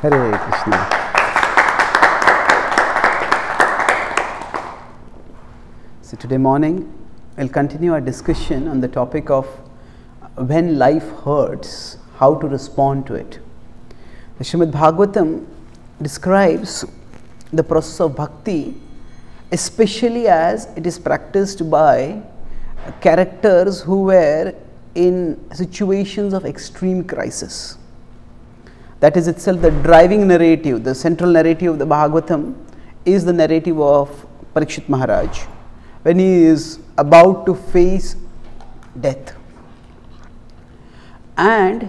Hare Krishna. So today morning, we'll continue our discussion on the topic of when life hurts, how to respond to it. The Srimad Bhagavatam describes the process of bhakti, especially as it is practiced by characters who were in situations of extreme crisis. That is itself the driving narrative, the central narrative of the Bhagavatam is the narrative of Parikshit Maharaj when he is about to face death. And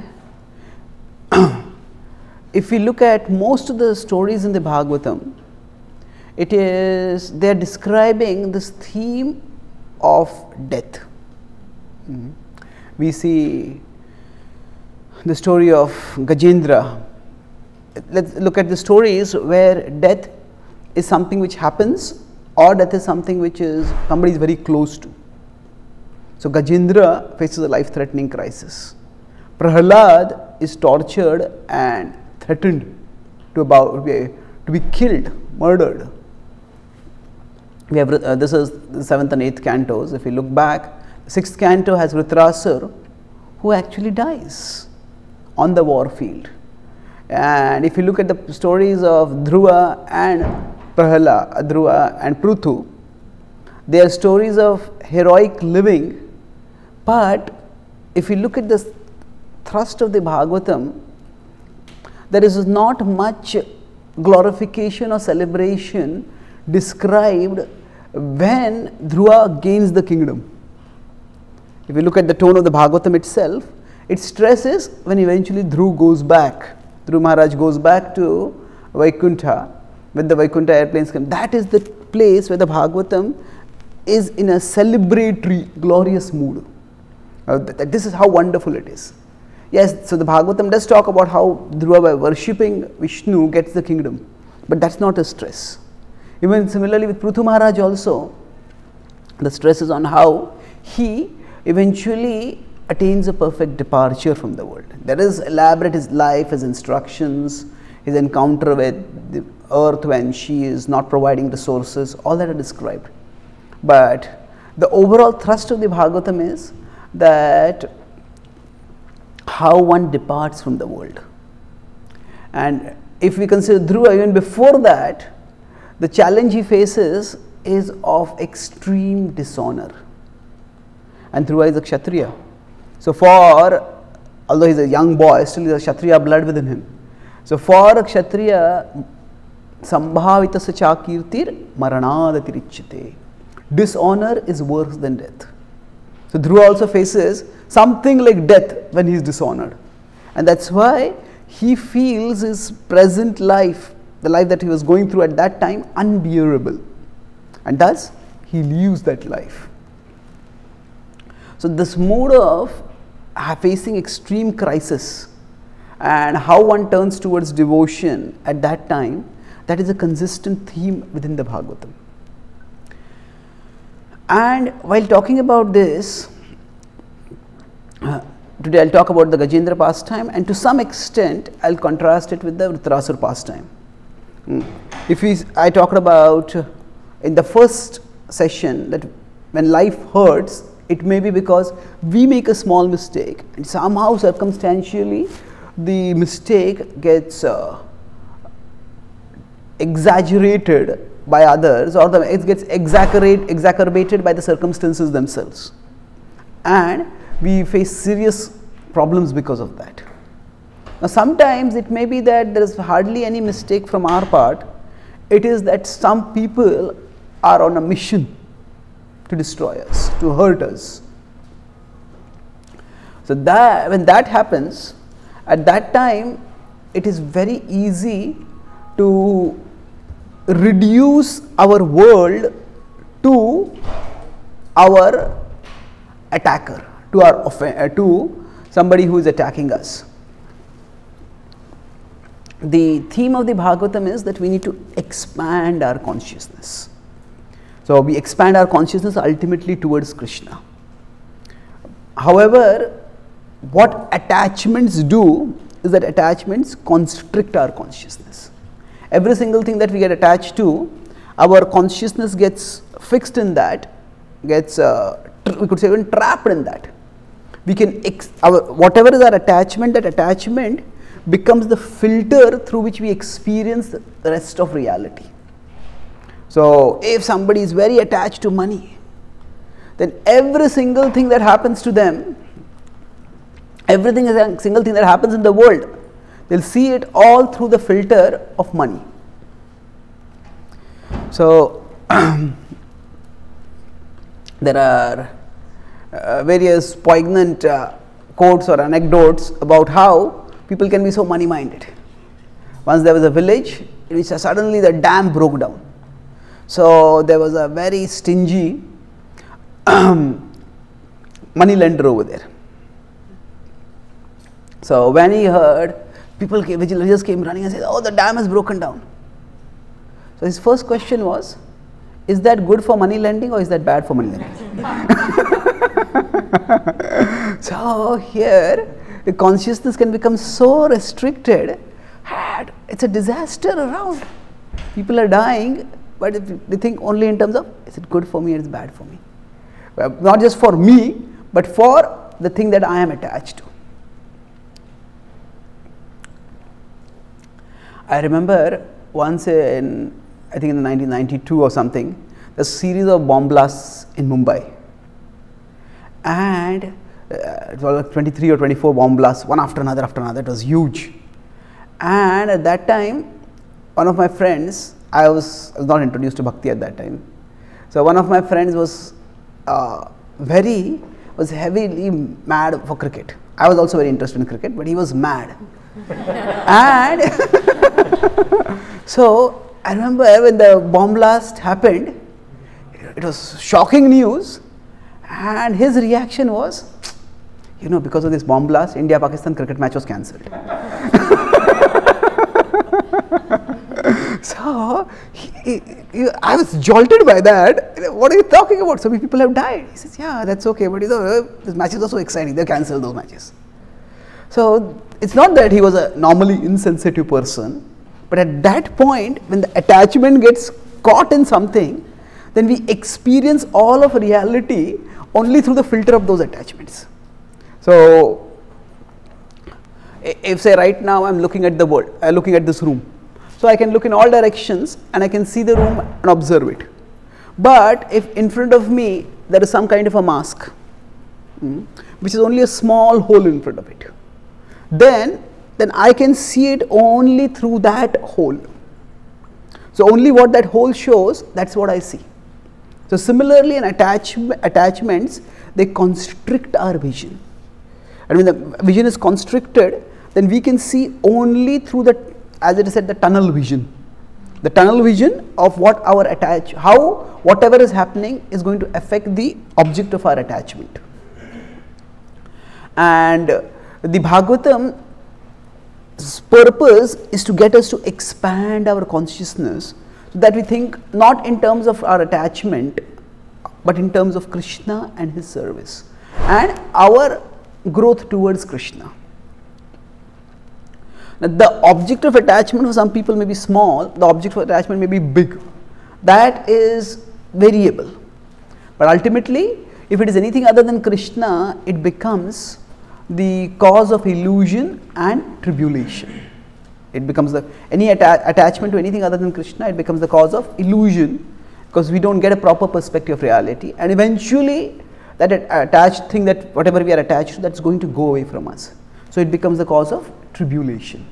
if we look at most of the stories in the Bhagavatam, they are describing this theme of death. We see the story of Gajendra. Let's look at the stories where death is something which happens or death is something which somebody is very close to. So Gajendra faces a life-threatening crisis. Prahlad is tortured and threatened to be killed, murdered. We have this is the 7th and 8th cantos. If we look back, the 6th canto has Vritrasur, who actually dies on the war field. And if you look at the stories of Dhruva and Prahlad, Dhruva and Pruthu, they are stories of heroic living. But if you look at the thrust of the Bhagavatam, there is not much glorification or celebration described when Dhruva gains the kingdom. If you look at the tone of the Bhagavatam itself, it stresses when eventually Dhruva goes back. Dhruva Maharaj goes back to Vaikuntha when the Vaikuntha airplanes come. That is the place where the Bhagavatam is in a celebratory, glorious mood. This is how wonderful it is. Yes, so the Bhagavatam does talk about how Dhruva, by worshipping Vishnu, gets the kingdom. But that's not a stress. Even similarly with Pruthu Maharaj also, the stress is on how he eventually attains a perfect departure from the world. That is elaborate, his life, his instructions, his encounter with the earth when she is not providing resources, all that are described. But the overall thrust of the Bhagavatam is that how one departs from the world. And if we consider Dhruva, even before that, the challenge he faces is of extreme dishonor. And Dhruva is a Kshatriya. So although he is a young boy, still he has a Kshatriya blood within him. So for a Kshatriya, Sambhavitasya chakirtir maranadatirichyate. Dishonor is worse than death. So Dhruva also faces something like death when he is dishonored. And that's why he feels his present life, the life that he was going through at that time, unbearable. And thus, he leaves that life. So this mood of facing extreme crisis and how one turns towards devotion at that time, that is a consistent theme within the Bhagavatam. And while talking about this, today I'll talk about the Gajendra pastime, and to some extent I'll contrast it with the Vritrasur pastime. I talked about in the first session that when life hurts, it may be because we make a small mistake and somehow circumstantially the mistake gets exaggerated by others, or it gets exacerbated by the circumstances themselves, and we face serious problems because of that. Now sometimes it may be that there is hardly any mistake from our part. It is that some people are on a mission to destroy us, to hurt us. So when that happens, at that time it is very easy to reduce our world to our attacker, to somebody who is attacking us. The theme of the Bhagavatam is that we need to expand our consciousness. So we expand our consciousness ultimately towards Krishna. However, what attachments do is that attachments constrict our consciousness. Every single thing that we get attached to, our consciousness gets fixed in that, gets we could say even trapped in that. We can whatever is our attachment, that attachment becomes the filter through which we experience the rest of reality. So if somebody is very attached to money, then every single thing that happens to them, everything is a single thing that happens in the world, they'll see it all through the filter of money. So there are various poignant quotes or anecdotes about how people can be so money minded. Once there was a village in which suddenly the dam broke down. So there was a very stingy money lender over there. So when he heard, villagers came running and said, "Oh, the dam has broken down." So his first question was, is that good for money lending or is that bad for money lending? So here the consciousness can become so restricted, it's a disaster around. People are dying, but they think only in terms of, is it good for me or is it bad for me? Well, not just for me, but for the thing that I am attached to. I remember once in, I think in 1992 or something, a series of bomb blasts in Mumbai, and it was like 23 or 24 bomb blasts, one after another, it was huge. And at that time, one of my friends, I was not introduced to Bhakti at that time, so one of my friends was heavily mad for cricket. I was also very interested in cricket, but he was mad. And so I remember when the bomb blast happened, it was shocking news, and his reaction was, because of this bomb blast, India-Pakistan cricket match was cancelled. So I was jolted by that. What are you talking about? So many people have died. He says, yeah, that's okay, but these matches are so exciting, they cancel those matches. So it's not that he was a normally insensitive person, but at that point, when the attachment gets caught in something, then we experience all of reality only through the filter of those attachments. So if say right now I'm looking at the world, looking at this room, so I can look in all directions and I can see the room and observe it. But if in front of me there is some kind of a mask, which is only a small hole in front of it, then I can see it only through that hole. So only what that hole shows, that's what I see. So similarly in attachments, they constrict our vision. And when the vision is constricted, then we can see only through the, as it is said, the tunnel vision. The tunnel vision of what our how whatever is happening is going to affect the object of our attachment. And the Bhagavatam's purpose is to get us to expand our consciousness so that we think not in terms of our attachment, but in terms of Krishna and his service and our growth towards Krishna. Now, the object of attachment for some people may be small, the object of attachment may be big. That is variable. But ultimately, if it is anything other than Krishna, it becomes the cause of illusion and tribulation. It becomes any attachment to anything other than Krishna, it becomes the cause of illusion, because we don't get a proper perspective of reality, and eventually that attached thing, that whatever we are attached to, that's going to go away from us. So it becomes the cause of tribulation.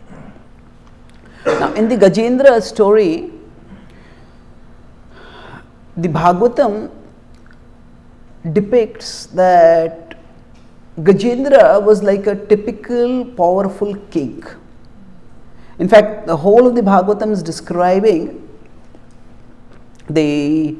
Now in the Gajendra story, the Bhagavatam depicts that Gajendra was like a typical powerful king. In fact, the whole of the Bhagavatam is describing the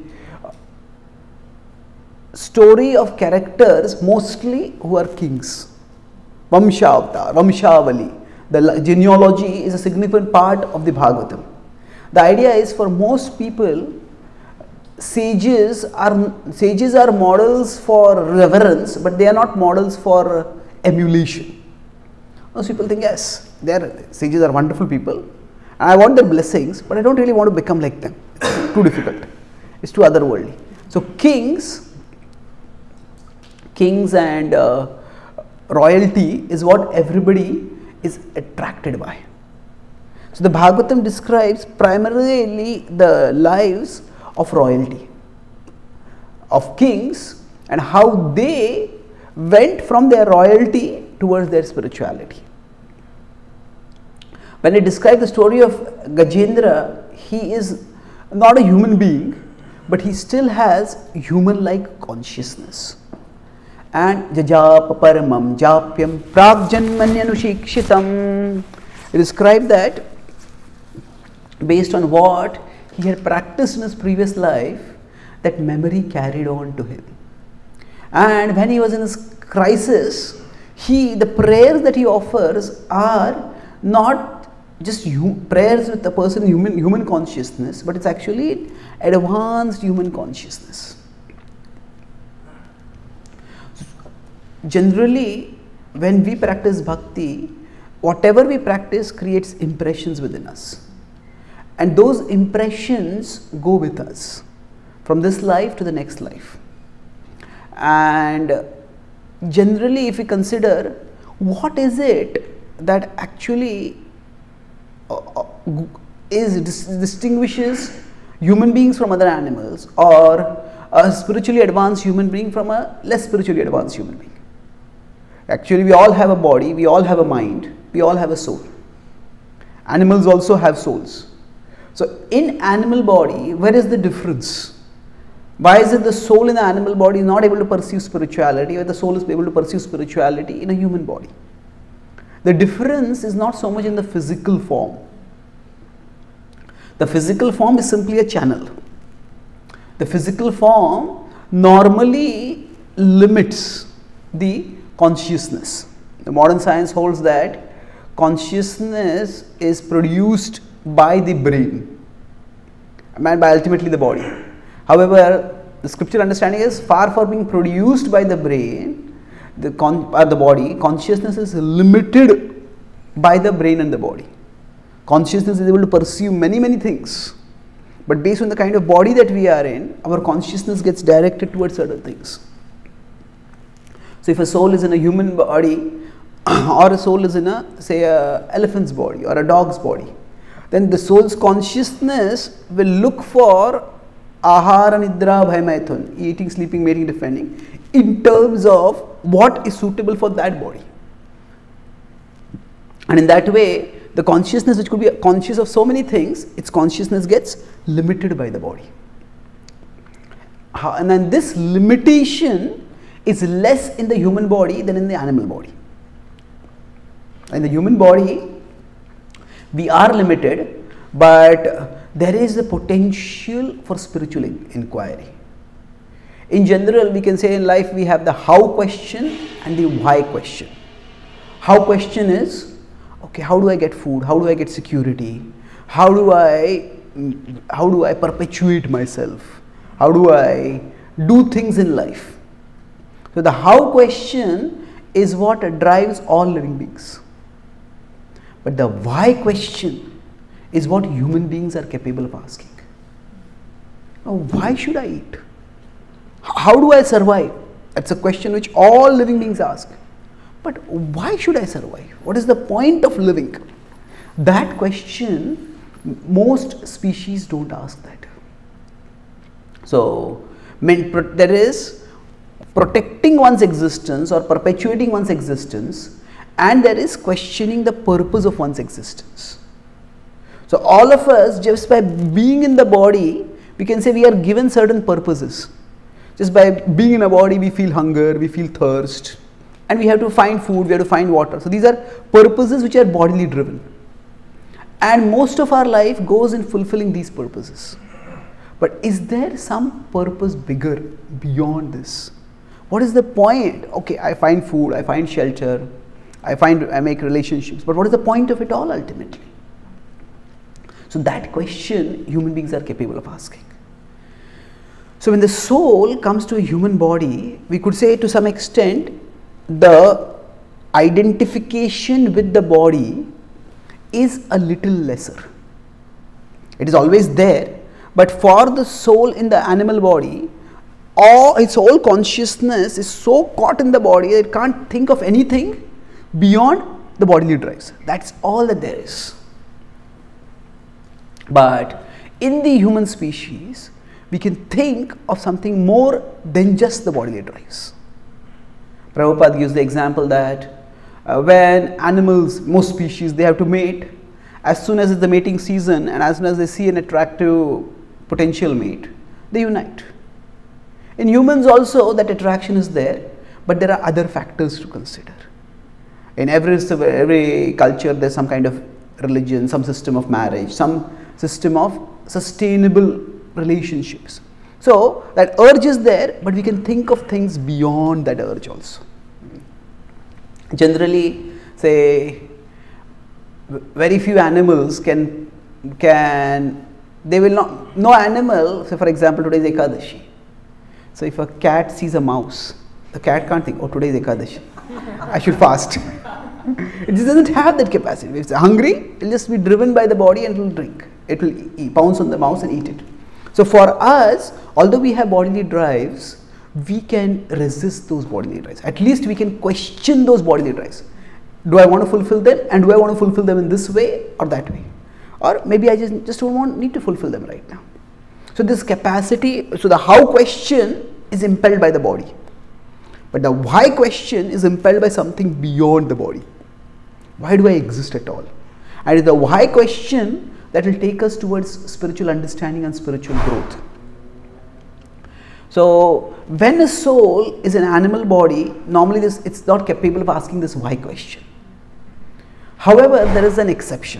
story of characters mostly who are kings. Vamshavtar, Vamshavali, the genealogy is a significant part of the Bhagavatam. The idea is, for most people, sages are models for reverence, but they are not models for emulation. Most people think, yes, sages are wonderful people, and I want their blessings, but I don't really want to become like them. It's too difficult. It's too otherworldly. So kings and royalty is what everybody is attracted by. So the Bhagavatam describes primarily the lives of royalty, of kings, and how they went from their royalty towards their spirituality. When it describes the story of Gajendra, he is not a human being, but he still has human-like consciousness. And jajapa paramam japyam pragjanmanyanushikshitam. It described that based on what he had practiced in his previous life, that memory carried on to him. And when he was in his crisis, the prayers that he offers are not just prayers with a person's human consciousness, but it's actually advanced human consciousness. Generally, when we practice bhakti, whatever we practice creates impressions within us. And those impressions go with us from this life to the next life. And generally, if we consider what is it that actually distinguishes human beings from other animals, or a spiritually advanced human being from a less spiritually advanced human being. Actually, we all have a body, we all have a mind, we all have a soul. Animals also have souls. So in animal body, where is the difference? Why is it the soul in the animal body is not able to pursue spirituality, or the soul is able to pursue spirituality in a human body? The difference is not so much in the physical form. The physical form is simply a channel. The physical form normally limits the consciousness. The modern science holds that consciousness is produced by the brain, and by ultimately the body. However, the scriptural understanding is far from being produced by the brain, the body. Consciousness is limited by the brain and the body. Consciousness is able to pursue many things, but based on the kind of body that we are in, our consciousness gets directed towards certain things. So if a soul is in a human body, or a soul is in a, say, a elephant's body or a dog's body, then the soul's consciousness will look for ahara, nidra, bhaya, maithun, eating, sleeping, mating, defending, in terms of what is suitable for that body. And in that way, the consciousness, which could be conscious of so many things, its consciousness gets limited by the body. And then this limitation is less in the human body than in the animal body. In the human body, we are limited, but there is the potential for spiritual inquiry. In general, we can say in life we have the how question and the why question. How question is, okay, how do I get food? How do I get security? How do I perpetuate myself? How do I do things in life? So the how question is what drives all living beings. But the why question is what human beings are capable of asking. Now, why should I eat? How do I survive? That's a question which all living beings ask. But why should I survive? What is the point of living? That question, most species don't ask that. So, there is protecting one's existence or perpetuating one's existence, and there is questioning the purpose of one's existence. So all of us, just by being in the body, we can say we are given certain purposes. Just by being in a body, we feel hunger, we feel thirst, and we have to find food, we have to find water. So these are purposes which are bodily driven. And most of our life goes in fulfilling these purposes. But is there some purpose bigger beyond this? What is the point? Okay, I find food, I find shelter, I make relationships, but what is the point of it all ultimately? So that question human beings are capable of asking. So when the soul comes to a human body, we could say to some extent the identification with the body is a little lesser. It is always there, but for the soul in the animal body, all its whole consciousness is so caught in the body that it can't think of anything beyond the bodily drives. That's all that there is. But in the human species, we can think of something more than just the bodily drives. Prabhupada gives the example that when animals, most species, they have to mate, as soon as it's the mating season and as soon as they see an attractive potential mate, they unite. In humans also that attraction is there, but there are other factors to consider. In every culture there's some kind of religion, some system of marriage, some system of sustainable relationships. So that urge is there, but we can think of things beyond that urge also. Generally, say, very few animals they will not, no animal, say for example today is Ekadashi. So if a cat sees a mouse, the cat can't think, oh today is Ekadashi, I should fast. It just doesn't have that capacity. If it's hungry, it will just be driven by the body and it will drink. It will pounce on the mouse and eat it. So for us, although we have bodily drives, we can resist those bodily drives. At least we can question those bodily drives. Do I want to fulfill them, and do I want to fulfill them in this way or that way? Or maybe I just don't need to fulfill them right now. So this capacity, so the how question is impelled by the body. But the why question is impelled by something beyond the body. Why do I exist at all? And it's the why question that will take us towards spiritual understanding and spiritual growth. So when a soul is an animal body, normally it's not capable of asking this why question. However, there is an exception.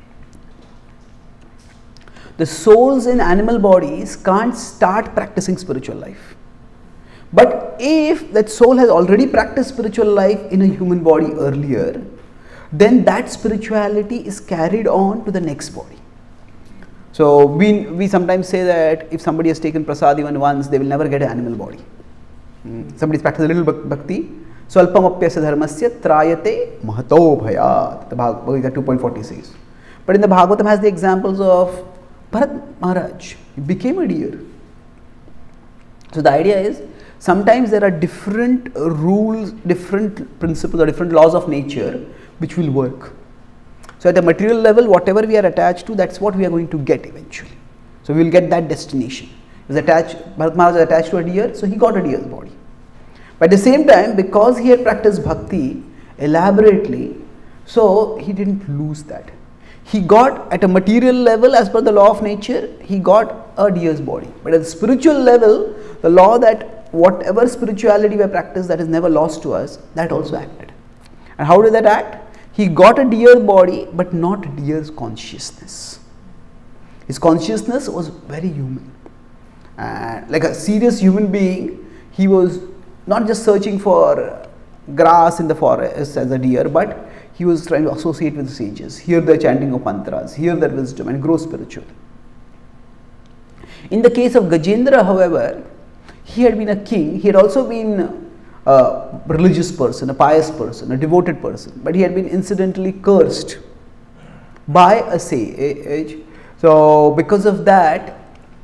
The souls in animal bodies can't start practicing spiritual life. But if that soul has already practiced spiritual life in a human body earlier, then that spirituality is carried on to the next body. So we sometimes say that if somebody has taken prasad even once, they will never get an animal body. Somebody's practiced a little bhakti. Swalpamapyasya dharmasya trayate mahato bhayat. The Bhagavad Gita 2.40 says. But in the Bhagavatam has the examples of Bharat Maharaj. He became a deer. So the idea is, sometimes there are different rules, different principles or different laws of nature which will work. So at the material level, whatever we are attached to, that's what we are going to get eventually. So we will get that destination. Bharat Maharaj was attached to a deer, so he got a deer's body. But at the same time, because he had practiced bhakti elaborately, so he didn't lose that. He got at a material level, as per the law of nature, he got a deer's body. But at the spiritual level, the law that whatever spirituality we have practiced that is never lost to us, that also acted. And how did that act? He got a deer body, but not deer's consciousness. His consciousness was very human. Like a serious human being, he was not just searching for grass in the forest as a deer, but he was trying to associate with the sages, hear the chanting of mantras, hear their wisdom and grow spiritual. In the case of Gajendra, however, he had been a king, he had also been a religious person, a pious person, a devoted person, but he had been incidentally cursed by a sage. So because of that,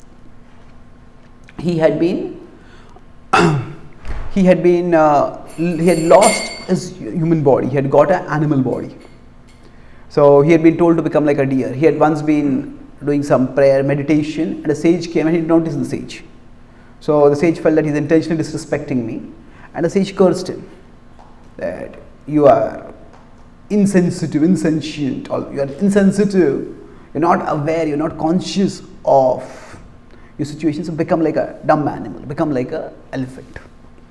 he had lost his human body. He had got an animal body. So he had been told to become like a deer. He had once been doing some prayer, meditation, and a sage came and he noticed the sage. So the sage felt that he's intentionally disrespecting me, and the sage cursed him that you are insensitive, insentient, or you are insensitive, you're not aware, you're not conscious of your situation, so become like a dumb animal, become like an elephant.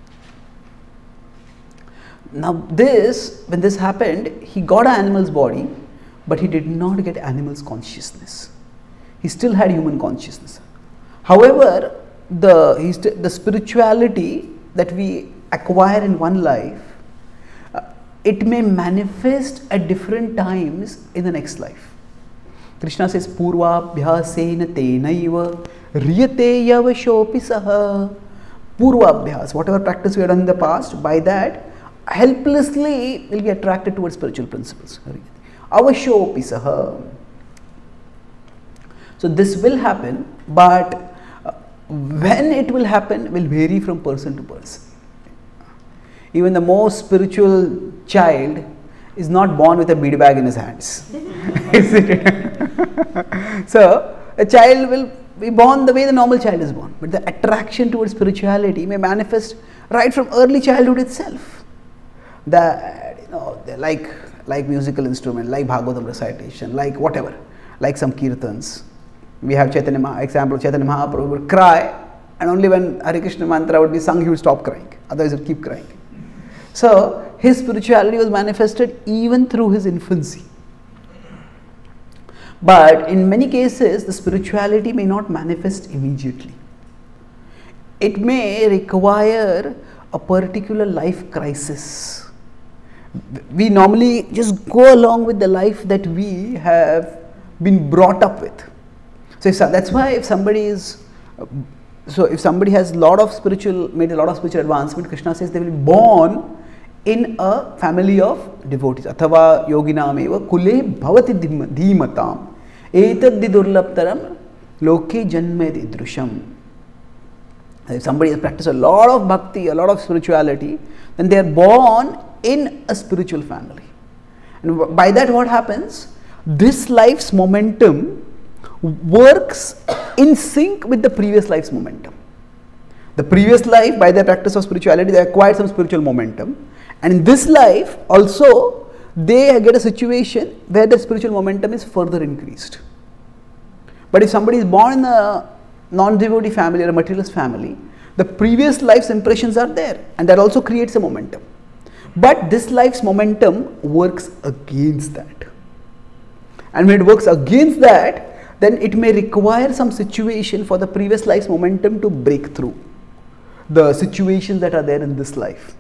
Now when this happened, he got an animal's body, but he did not get animal's consciousness. He still had human consciousness. However, the spirituality that we acquire in one life, it may manifest at different times in the next life. Krishna says, Purvabhyasena tenaiva riyate yavashopi saha. Purvabhyas, whatever practice we have done in the past, by that helplessly will be attracted towards spiritual principles. Avashopi saha. So this will happen, but when it will happen will vary from person to person. Even the most spiritual child is not born with a bead bag in his hands. So a child will be born the way the normal child is born, but the attraction towards spirituality may manifest right from early childhood itself. That, you know, like musical instrument, like Bhagavatam recitation, like whatever, like some kirtans. We have example, Chaitanya Mahaprabhu would cry, and only when Hare Krishna mantra would be sung, he would stop crying. Otherwise, he would keep crying. So his spirituality was manifested even through his infancy. But in many cases, the spirituality may not manifest immediately. It may require a particular life crisis. We normally just go along with the life that we have been brought up with. So that's why if somebody has made a lot of spiritual advancement, Krishna says they will be born in a family of devotees. Athava yoginam eva kule bhavati dhimatam etad durlabtaram loke janme idrusham. If somebody has practiced a lot of bhakti, a lot of spirituality, then they are born in a spiritual family. And by that what happens? This life's momentum works in sync with the previous life's momentum. The previous life, by their practice of spirituality, they acquired some spiritual momentum. And in this life also, they get a situation where the spiritual momentum is further increased. But if somebody is born in a non-devotee family or a materialist family, the previous life's impressions are there, and that also creates a momentum. But this life's momentum works against that. And when it works against that, then it may require some situation for the previous life's momentum to break through the situations that are there in this life.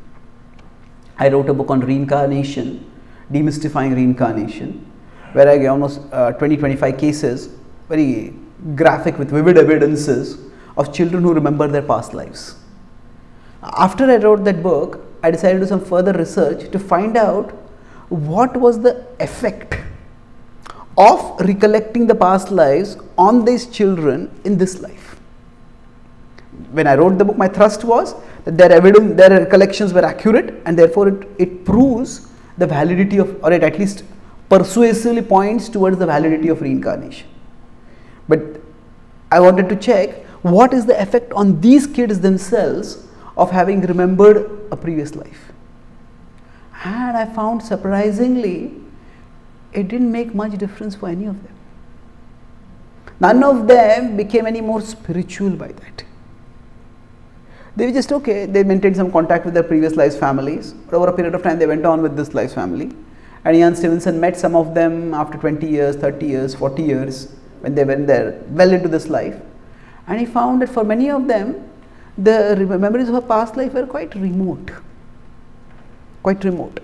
I wrote a book on reincarnation, demystifying reincarnation, where I gave almost 20-25 cases, very graphic with vivid evidences of children who remember their past lives. After I wrote that book, I decided to do some further research to find out what was the effect of recollecting the past lives on these children in this life. When I wrote the book, my thrust was that their recollections were accurate, and therefore it proves the validity of, or it at least persuasively points towards the validity of reincarnation. But I wanted to check what is the effect on these kids themselves of having remembered a previous life. And I found surprisingly, it didn't make much difference for any of them. None of them became any more spiritual by that. They were just okay, they maintained some contact with their previous life's families, but over a period of time they went on with this life's family. And Ian Stevenson met some of them after 20 years, 30 years, 40 years, when they went there well into this life. And he found that for many of them, the memories of a past life were quite remote. Quite remote.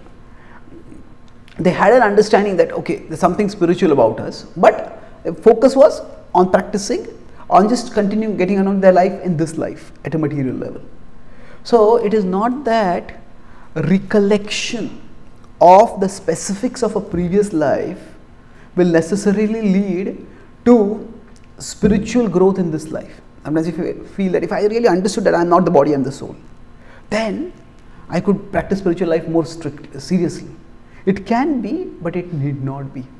They had an understanding that, okay, there's something spiritual about us, but the focus was on practicing, on just continuing getting on with their life in this life at a material level. So it is not that recollection of the specifics of a previous life will necessarily lead to spiritual growth in this life. Sometimes if you feel that if I really understood that I am not the body, I am the soul, then I could practice spiritual life more strictly, seriously. It can be, but it need not be.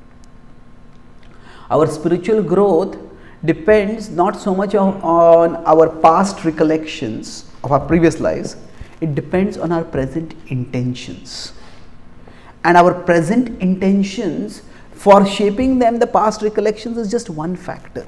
Our spiritual growth depends not so much on our past recollections of our previous lives, it depends on our present intentions. And our present intentions, for shaping them, the past recollections is just one factor.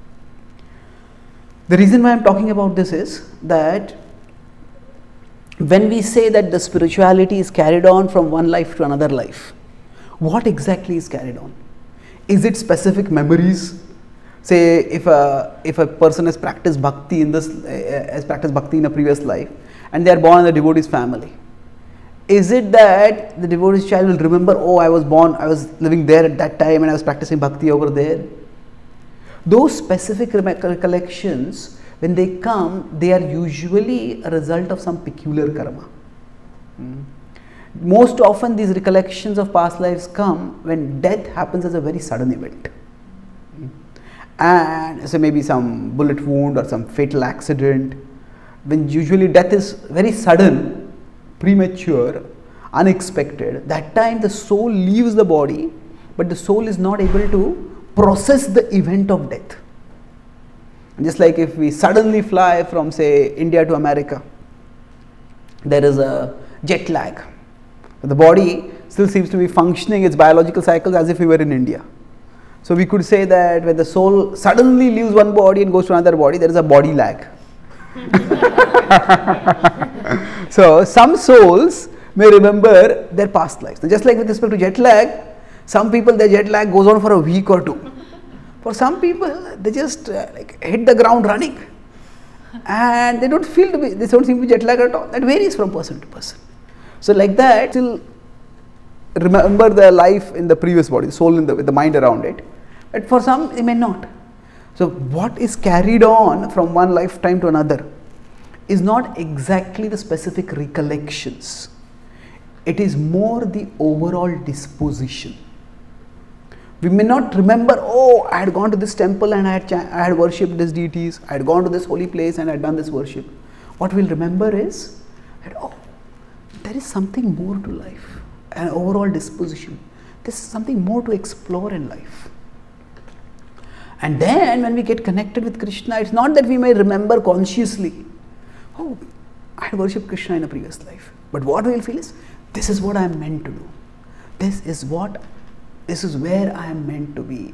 The reason why I am talking about this is that when we say that the spirituality is carried on from one life to another life, what exactly is carried on? Is it specific memories? Say if a person has practiced bhakti in a previous life and they are born in a devotee's family, is it that the devotee's child will remember, oh, I was living there at that time and I was practicing bhakti over there? Those specific recollections, when they come, they are usually a result of some peculiar karma. Most often these recollections of past lives come when death happens as a very sudden event. And so maybe some bullet wound or some fatal accident, when usually death is very sudden, premature, unexpected, that time the soul leaves the body, but the soul is not able to process the event of death. Just like if we suddenly fly from, say, India to America, there is a jet lag. The body still seems to be functioning its biological cycles as if we were in India. So we could say that when the soul suddenly leaves one body and goes to another body, there is a body lag. So some souls may remember their past lives. Now, just like with respect to jet lag, some people their jet lag goes on for a week or two. For some people, they just like hit the ground running, and they don't feel to be, they don't seem to be jet lag at all. That varies from person to person. So like that, still remember their life in the previous body, the soul in with the mind around it. But for some, they may not. So what is carried on from one lifetime to another is not exactly the specific recollections. It is more the overall disposition. We may not remember, oh, I had gone to this temple and I had worshipped these deities, I had gone to this holy place and I had done this worship. What we'll remember is that, oh, there is something more to life, an overall disposition. There is something more to explore in life. And then when we get connected with Krishna, it's not that we may remember consciously, oh, I had worshipped Krishna in a previous life. But what we'll feel is, this is what I am meant to do. This is where I am meant to be.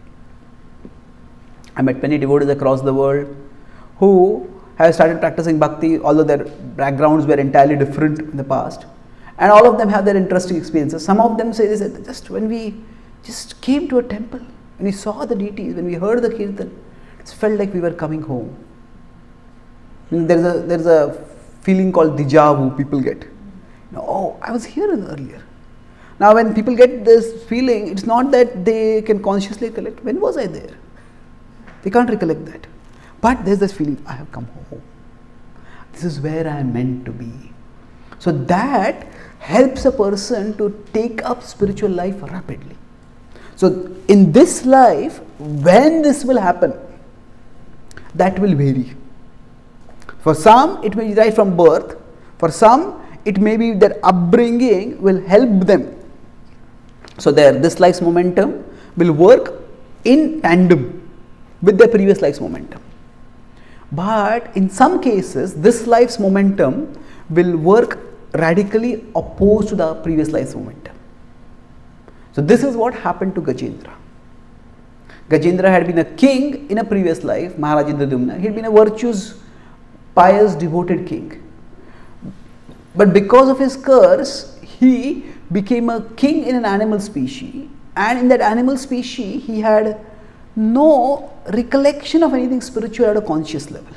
I met many devotees across the world who have started practicing bhakti, although their backgrounds were entirely different in the past. And all of them have their interesting experiences. Some of them say this, just when we just came to a temple, when we saw the deities, when we heard the kirtan, it felt like we were coming home. There's a feeling called deja vu people get. Oh, I was here earlier. Now when people get this feeling, it's not that they can consciously recollect, when was I there? They can't recollect that. But there's this feeling, I have come home. This is where I am meant to be. So that helps a person to take up spiritual life rapidly. So in this life, when this will happen, that will vary. For some, it may be right from birth. For some, it may be that upbringing will help them. So this life's momentum will work in tandem with their previous life's momentum. But in some cases, this life's momentum will work radically opposed to the previous life's momentum. So this is what happened to Gajendra. Gajendra had been a king in a previous life, Maharaj Indradumna. He had been a virtuous, pious, devoted king. But because of his curse, he became a king in an animal species, and in that animal species, he had no recollection of anything spiritual at a conscious level.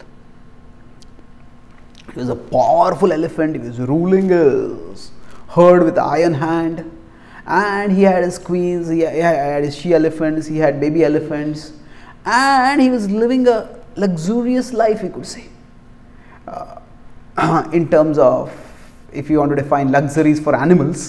He was a powerful elephant, he was ruling his herd with an iron hand, and he had his queens, he had his she-elephants, he had baby elephants, and he was living a luxurious life, we could say, in terms of, if you want to define luxuries for animals.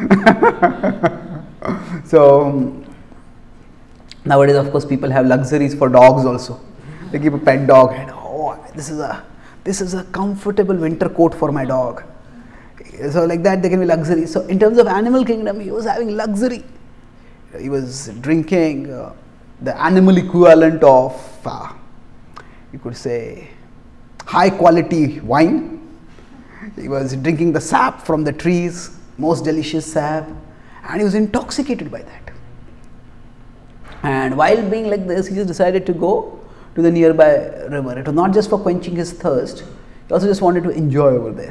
So nowadays, of course, people have luxuries for dogs also. They keep a pet dog and, oh, this is a comfortable winter coat for my dog. So like that, there can be luxury. So in terms of animal kingdom, he was having luxury. He was drinking the animal equivalent of, you could say, high quality wine. He was drinking the sap from the trees, most delicious sap, and he was intoxicated by that. And while being like this, he just decided to go to the nearby river. It was not just for quenching his thirst, he also just wanted to enjoy over there.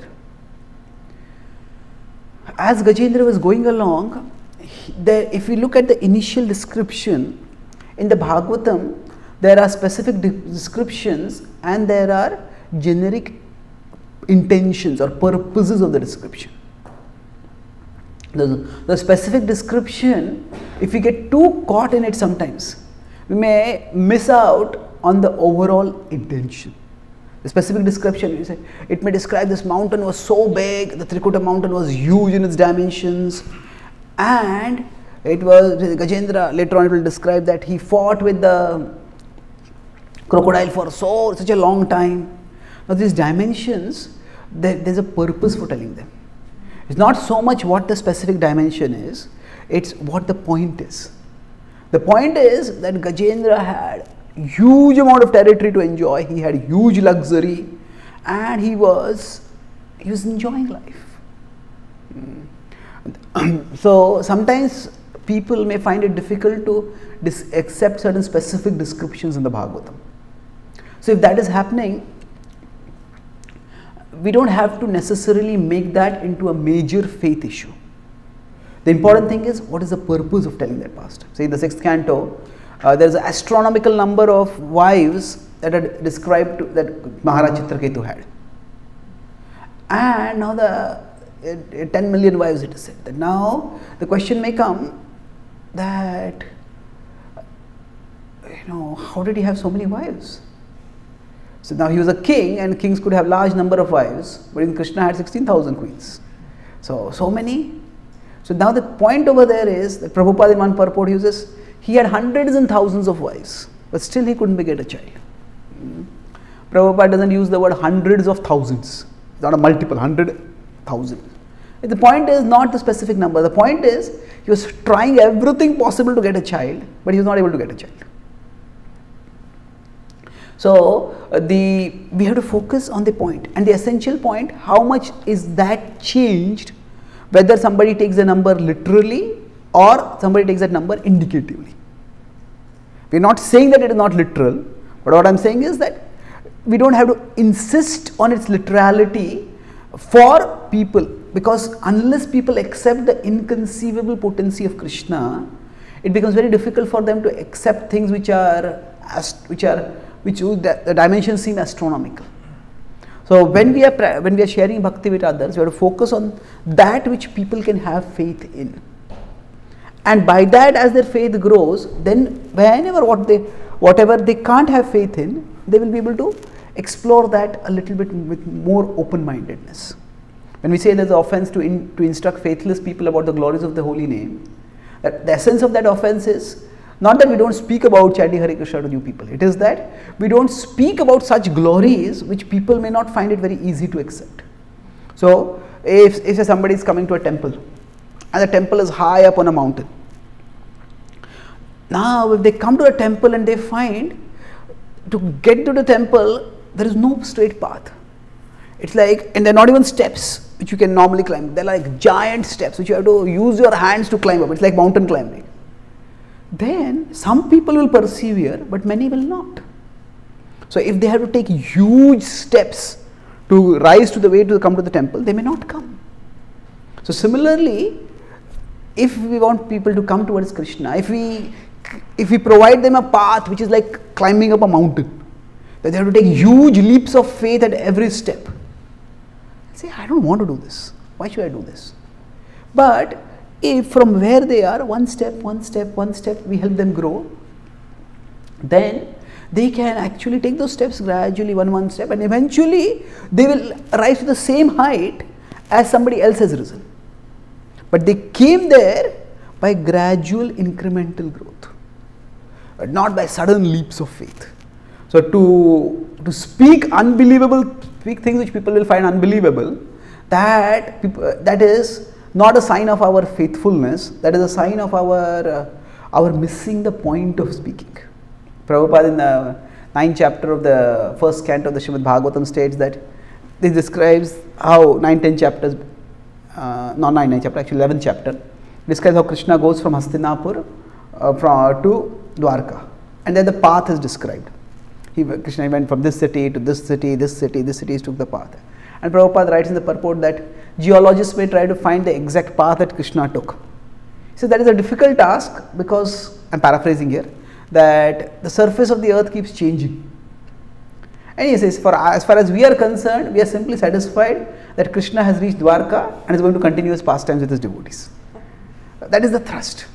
As Gajendra was going along, if we look at the initial description, in the Bhagavatam, there are specific descriptions and there are generic intentions or purposes of the description. The specific description, if we get too caught in it sometimes, we may miss out on the overall intention. The specific description, you say, it may describe this mountain was so big, the Trikuta mountain was huge in its dimensions, and it was, Gajendra, later on it will describe that he fought with the crocodile for such a long time. Now these dimensions, there's a purpose for telling them. It's not so much what the specific dimension is, it's what the point is. The point is that Gajendra had huge amount of territory to enjoy, he had huge luxury, and he was enjoying life. So sometimes people may find it difficult to accept certain specific descriptions in the Bhagavatam. So if that is happening, we don't have to necessarily make that into a major faith issue. The important thing is, what is the purpose of telling that pastime? Say in the 6th canto, there is an astronomical number of wives that are described that Maharaj Chitraketu had. And now the 10 million wives it is said. That now the question may come that, how did he have so many wives? So now he was a king, and kings could have large number of wives, but in Krishna had 16,000 queens. So many. So now the point over there is that Prabhupada in one purport uses, he had hundreds and thousands of wives, but still he couldn't beget a child. Prabhupada doesn't use the word hundreds of thousands. It's not a multiple, 100,000. The point is not the specific number. The point is he was trying everything possible to get a child, but he was not able to get a child. So we have to focus on the point, and the essential point, how much is that changed, whether somebody takes the number literally or somebody takes that number indicatively. We are not saying that it is not literal, but what I am saying is that we don't have to insist on its literality for people, because unless people accept the inconceivable potency of Krishna, it becomes very difficult for them to accept things which the dimensions seem astronomical. So when we are sharing bhakti with others, we have to focus on that which people can have faith in, and by that, as their faith grows, then whatever they can't have faith in, they will be able to explore that a little bit with more open-mindedness. When we say there's an offense to instruct faithless people about the glories of the holy name, that the essence of that offense is not that we don't speak about chanting Hare Krishna to new people. It is that we don't speak about such glories which people may not find it very easy to accept. So if somebody is coming to a temple, and the temple is high up on a mountain. Now if they come to a temple and they find, to get to the temple, there is no straight path. It's like, and there are not even steps which you can normally climb. They're like giant steps which you have to use your hands to climb up. It's like mountain climbing. Then some people will persevere, but many will not. So if they have to take huge steps to rise to the way to come to the temple, they may not come. So similarly, if we want people to come towards Krishna, if we provide them a path which is like climbing up a mountain, that they have to take huge leaps of faith at every step, say, I don't want to do this. Why should I do this? But if from where they are, one step, we help them grow, then they can actually take those steps gradually, one step, and eventually they will rise to the same height as somebody else has risen. But they came there by gradual incremental growth, but not by sudden leaps of faith. So to speak things which people will find unbelievable, that is not a sign of our faithfulness, that is a sign of our missing the point of speaking. Prabhupada in the 9th chapter of the 1st canto of the Srimad Bhagavatam states that this describes how 9th chapter, 11th chapter, describes how Krishna goes from Hastinapur to Dwarka, and then the path is described. Krishna went from this city to this city, this city took the path. And Prabhupada writes in the purport that geologists may try to find the exact path that Krishna took. So that is a difficult task, because, I am paraphrasing here, that the surface of the earth keeps changing. And he says, as far as we are concerned, we are simply satisfied that Krishna has reached Dwarka and is going to continue his pastimes with his devotees. That is the thrust.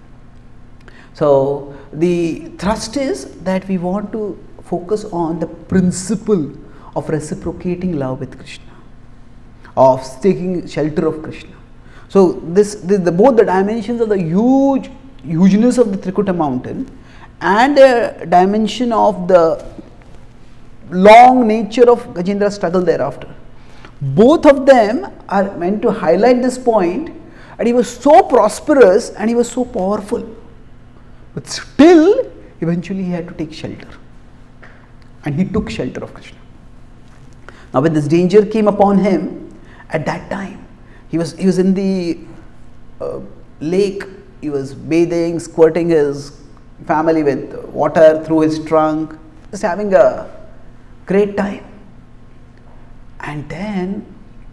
So the thrust is that we want to focus on the principle of reciprocating love with Krishna, of taking shelter of Krishna. So both the dimensions of the hugeness of the Trikuta mountain and the dimension of the long nature of Gajendra's struggle thereafter, both of them are meant to highlight this point, and he was so prosperous and he was so powerful, but still eventually he had to take shelter, and he took shelter of Krishna. Now when this danger came upon him, at that time he was in the lake, he was bathing, squirting his family with water through his trunk, just having a great time. And then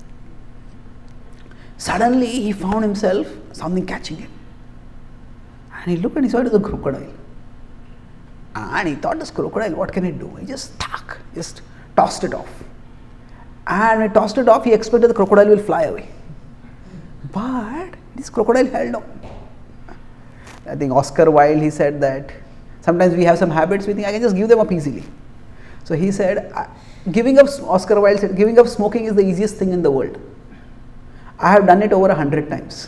suddenly he found himself something catching him, and he looked and he saw it was a crocodile, and he thought, this crocodile, what can it do? He just tossed it off, and when he tossed it off, he expected the crocodile will fly away, but this crocodile held on. I think Oscar Wilde, he said that sometimes we have some habits, we think I can just give them up easily. So he said, Oscar Wilde said, giving up smoking is the easiest thing in the world. I have done it over 100 times.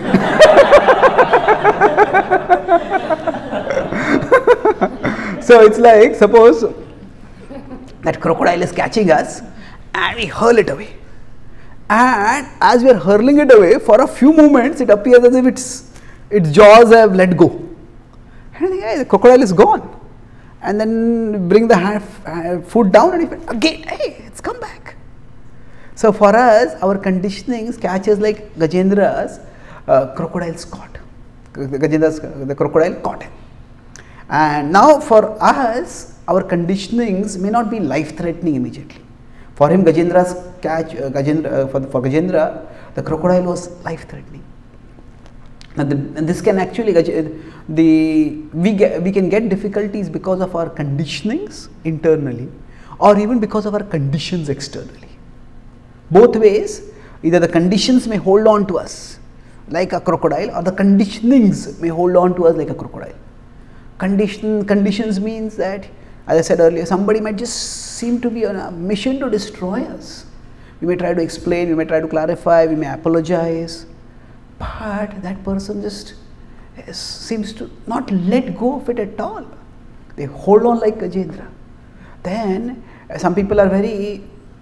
So it's like, suppose that crocodile is catching us and we hurl it away. And as we are hurling it away, for a few moments it appears as if its jaws have let go. And I think, hey, the crocodile is gone. And then bring the foot down and again, hey, it's come back. So for us, our conditionings catches like Gajendra's crocodile's caught. The crocodile caught him. And now for us, our conditionings may not be life-threatening immediately. For him, Gajendra's catch, for Gajendra, the crocodile was life-threatening. And this can actually, we can get difficulties because of our conditionings internally, or even because of our conditions externally. Both ways, either the conditions may hold on to us like a crocodile, or the conditionings may hold on to us like a crocodile. Conditions means that, as I said earlier, somebody might just seem to be on a mission to destroy us. We may try to explain, we may try to clarify, we may apologize, but that person just seems to not let go of it at all. They hold on like Gajendra. Then some people are very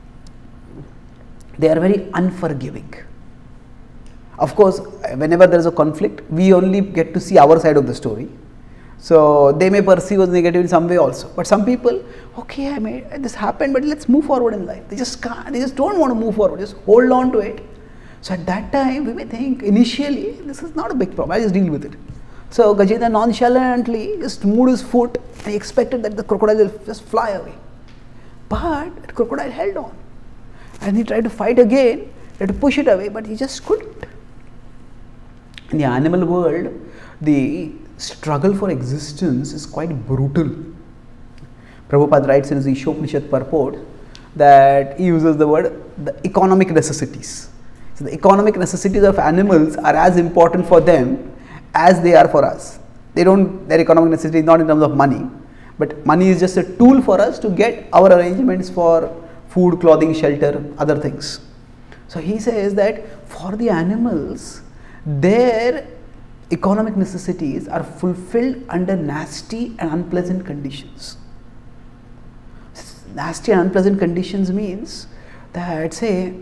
unforgiving. Of course, whenever there is a conflict, we only get to see our side of the story. So they may perceive us negative in some way also. But some people, okay, this happened, but let's move forward in life. They just can't, they just don't want to move forward, just hold on to it. So at that time, we may think initially, this is not a big problem, I just deal with it. So Gajendra nonchalantly just moved his foot and he expected that the crocodile will just fly away. But the crocodile held on. And he tried to fight again, tried to push it away, but he just couldn't. In the animal world, the struggle for existence is quite brutal. Prabhupada writes in his Ishopanishad purport that he uses the word the economic necessities. So the economic necessities of animals are as important for them as they are for us. Their economic necessity is not in terms of money, but money is just a tool for us to get our arrangements for food, clothing, shelter, other things. So he says that for the animals, their economic necessities are fulfilled under nasty and unpleasant conditions. Nasty and unpleasant conditions means that, say,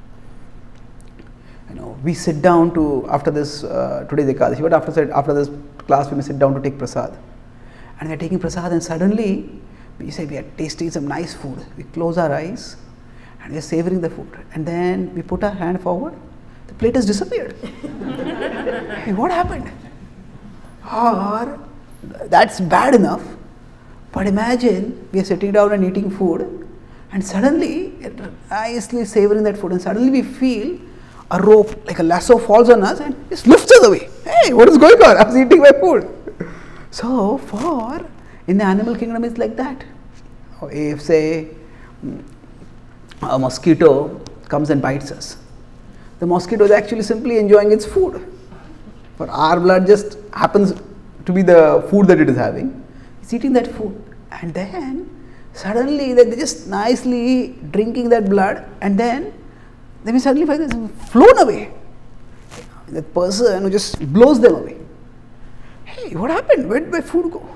we sit down to, after this, today's Ekadashi, but after this class we may sit down to take prasad. And we are taking prasad and suddenly we say we are tasting some nice food. We close our eyes and we are savoring the food. And then we put our hand forward, the plate has disappeared. Hey, what happened? Or, that's bad enough. But imagine we are sitting down and eating food and suddenly, nicely savoring that food, and suddenly we feel a rope, like a lasso, falls on us and just lifts us away. Hey, what is going on? I was eating my food. So, in the animal kingdom, it's like that. If, say, a mosquito comes and bites us, the mosquito is actually simply enjoying its food. For our blood just happens to be the food that it is having. It's eating that food. And then, Suddenly they're just nicely drinking that blood, and then they may suddenly find themselves flown away. That person who just blows them away. Hey, what happened? Where did my food go?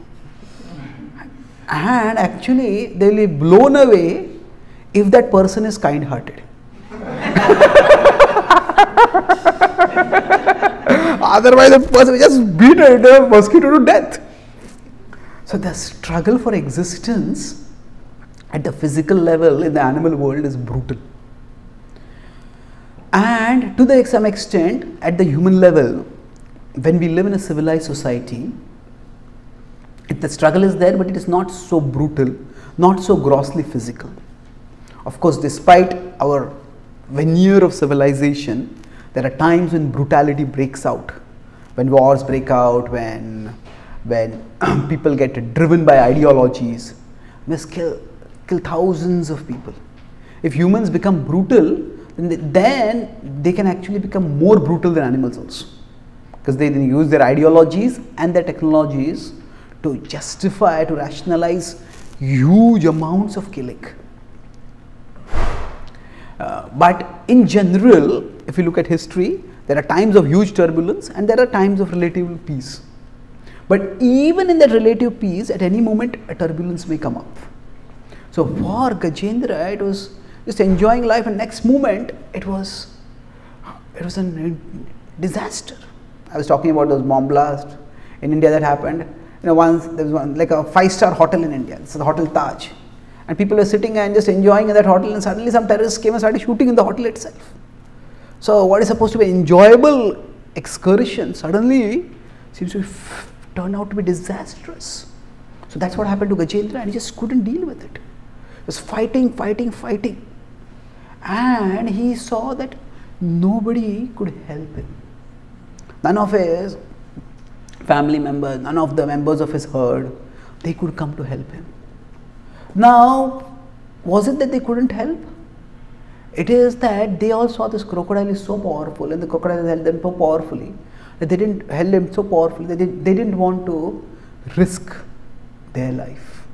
And actually they will be blown away if that person is kind-hearted. Otherwise the person will just beat a mosquito to death. So the struggle for existence at the physical level in the animal world is brutal. And to some extent at the human level, when we live in a civilized society, the struggle is there, but it is not so brutal, not so grossly physical. Of course, despite our veneer of civilization, there are times when brutality breaks out, when wars break out, when people get driven by ideologies, must kill thousands of people. If humans become brutal, then they can actually become more brutal than animals also, because they use their ideologies and their technologies to justify, to rationalize huge amounts of killing. But in general, if you look at history, there are times of huge turbulence and there are times of relative peace. But even in that relative peace, at any moment a turbulence may come up. So for Gajendra, it was just enjoying life, and next moment it was a disaster. I was talking about those bomb blasts in India that happened. Once there was one like a 5-star hotel in India. It's the Hotel Taj, and people were sitting and just enjoying in that hotel, and suddenly some terrorists came and started shooting in the hotel itself. So what is supposed to be an enjoyable excursion suddenly seems to turn out to be disastrous. So that's what happened to Gajendra, and he just couldn't deal with it. He was fighting, and he saw that nobody could help him. None of his family members, none of the members of his herd, they could come to help him. Now, was it that they couldn't help? It is that they all saw this crocodile is so powerful, and the crocodile held them so powerfully that they didn't want to risk their life.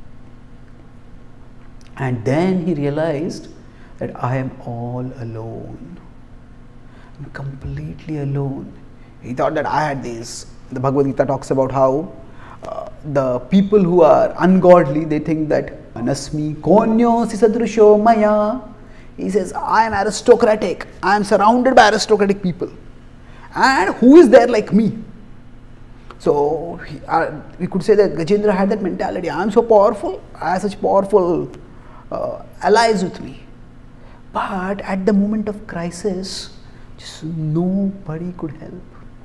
And then he realized that I am all alone. I'm completely alone. He thought that I had these. The Bhagavad Gita talks about how the people who are ungodly, they think that Anasmi konyo sisadrusho maya. He says, I am aristocratic. I am surrounded by aristocratic people. And who is there like me? So we could say that Gajendra had that mentality. I am so powerful. I have such powerful allies with me. But at the moment of crisis, just nobody could help.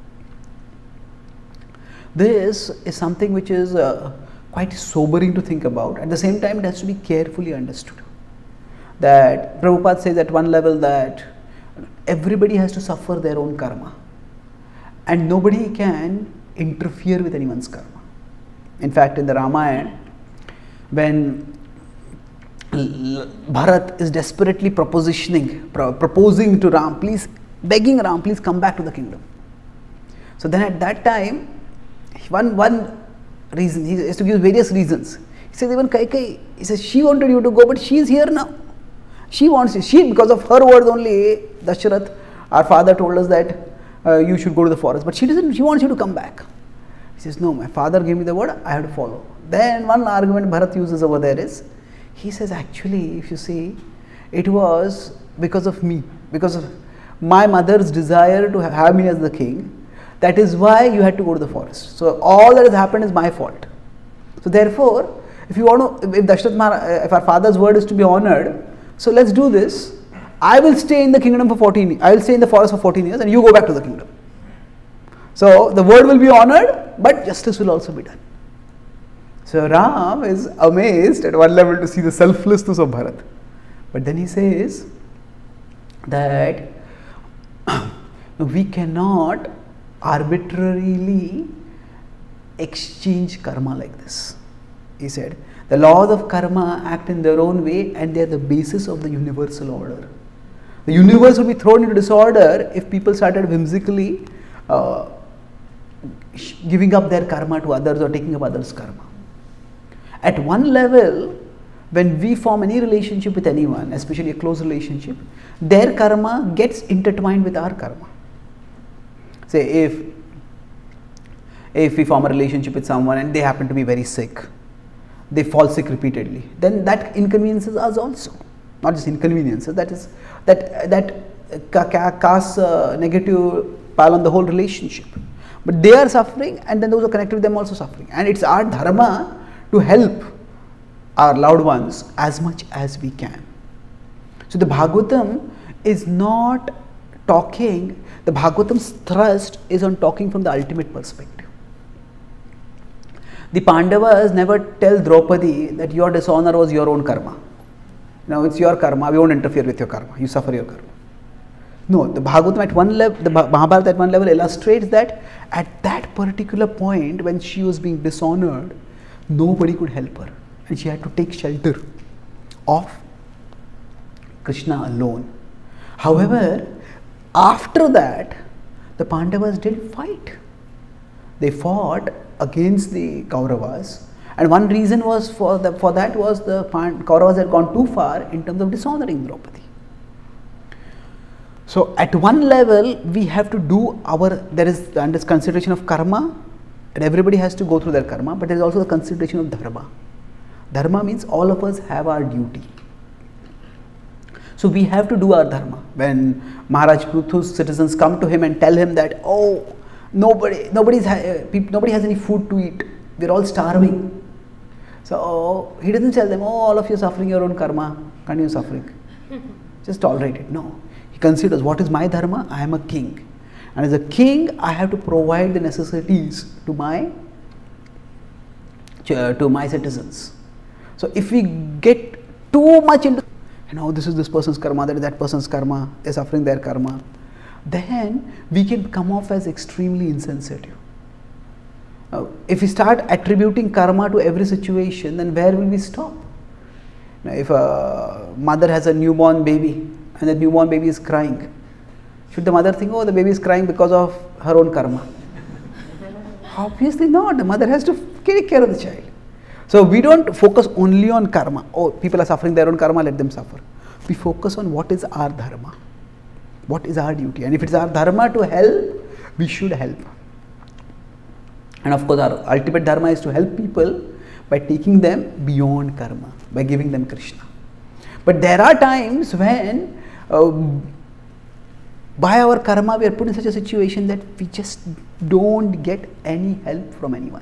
This is something which is quite sobering to think about. At the same time, it has to be carefully understood. That Prabhupada says at one level that everybody has to suffer their own karma, and nobody can interfere with anyone's karma. In fact, in the Ramayana, when Bharat is desperately proposing to Ram, begging Ram, please come back to the kingdom. So then at that time, one reason, he has to give various reasons. He says even Kaikai, he says she wanted you to go, but she is here now. She wants you. Because of her words only, Dasharath, our father, told us that you should go to the forest. But she doesn't. She wants you to come back. He says, no, my father gave me the word, I have to follow. Then one argument Bharat uses over there is, he says actually, if you see, it was because of me, because of my mother's desire to have me as the king. That is why you had to go to the forest. So all that has happened is my fault. So therefore, if you want to, if our father's word is to be honored, so let's do this. I will stay in the kingdom for 14 years. I will stay in the forest for 14 years, and you go back to the kingdom. So the word will be honored, but justice will also be done. So Ram is amazed at one level to see the selflessness of Bharat. But then he says that we cannot arbitrarily exchange karma like this. He said, the laws of karma act in their own way, and they are the basis of the universal order. The universe would be thrown into disorder if people started whimsically giving up their karma to others or taking up others' karma. At one level, when we form any relationship with anyone, especially a close relationship, their karma gets intertwined with our karma. Say if we form a relationship with someone and they happen to be very sick, they fall sick repeatedly, then that inconveniences us also. Not just inconveniences, that casts a negative pile on the whole relationship. But they are suffering, and then those who are connected with them also suffering. And it's our dharma to help our loved ones as much as we can. So the Bhagavatam is not talking, the Bhagavatam's thrust is on talking from the ultimate perspective. The Pandavas never tell Draupadi that your dishonor was your own karma. Now it's your karma, we won't interfere with your karma, you suffer your karma. No, the Bhagavatam at one level, the Mahabharata at one level illustrates that at that particular point when she was being dishonored, nobody could help her. And she had to take shelter of Krishna alone. However, after that, the Pandavas didn't fight. They fought against the Kauravas, and one reason was for that was the Kauravas had gone too far in terms of dishonoring Draupadi. So at one level, we have to do there is consideration of karma, and everybody has to go through their karma, but there is also the consideration of dharma. Dharma means all of us have our duty. So we have to do our dharma. When Maharaj Pruthu's citizens come to him and tell him that, oh, nobody has any food to eat, we're all starving. So he doesn't tell them, oh, all of you are suffering your own karma, continue suffering. Just tolerate it. No. He considers, what is my dharma? I am a king. And as a king, I have to provide the necessities to my citizens. So if we get too much into, this is this person's karma, that is that person's karma, they're suffering their karma, then we can come off as extremely insensitive. If we start attributing karma to every situation, then where will we stop? Now, if a mother has a newborn baby and the newborn baby is crying, should the mother think, oh, the baby is crying because of her own karma? Obviously not. The mother has to take care of the child. So we don't focus only on karma. Oh, people are suffering their own karma, let them suffer. We focus on what is our dharma, what is our duty. And if it's our dharma to help, we should help. And of course, our ultimate dharma is to help people by taking them beyond karma, by giving them Krishna. But there are times when by our karma we are put in such a situation that we just don't get any help from anyone.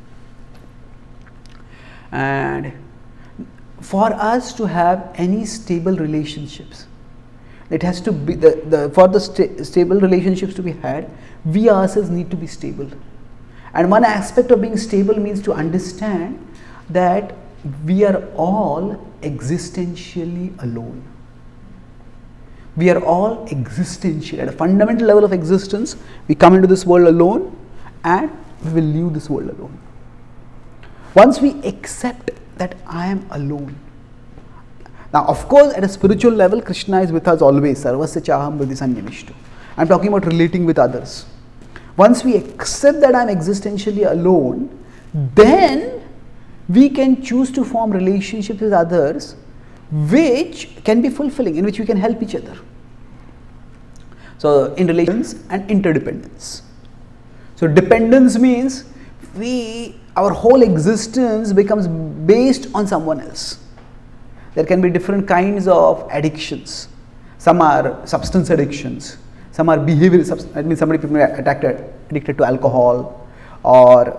And for us to have any stable relationships, it has to be for the stable relationships to be had, we ourselves need to be stable. And one aspect of being stable means to understand that we are all existentially alone. We are all existential. At a fundamental level of existence, we come into this world alone and we will leave this world alone. Once we accept that I am alone. Now, of course, at a spiritual level, Krishna is with us always. Sarvasya chaham buddhi sanyamishto. I am talking about relating with others. Once we accept that I am existentially alone, then we can choose to form relationships with others which can be fulfilling, in which we can help each other. So, in relations and interdependence. So, dependence means our whole existence becomes based on someone else. There can be different kinds of addictions. Some are substance addictions. Some are behavioral substance. That means somebody may be addicted to alcohol or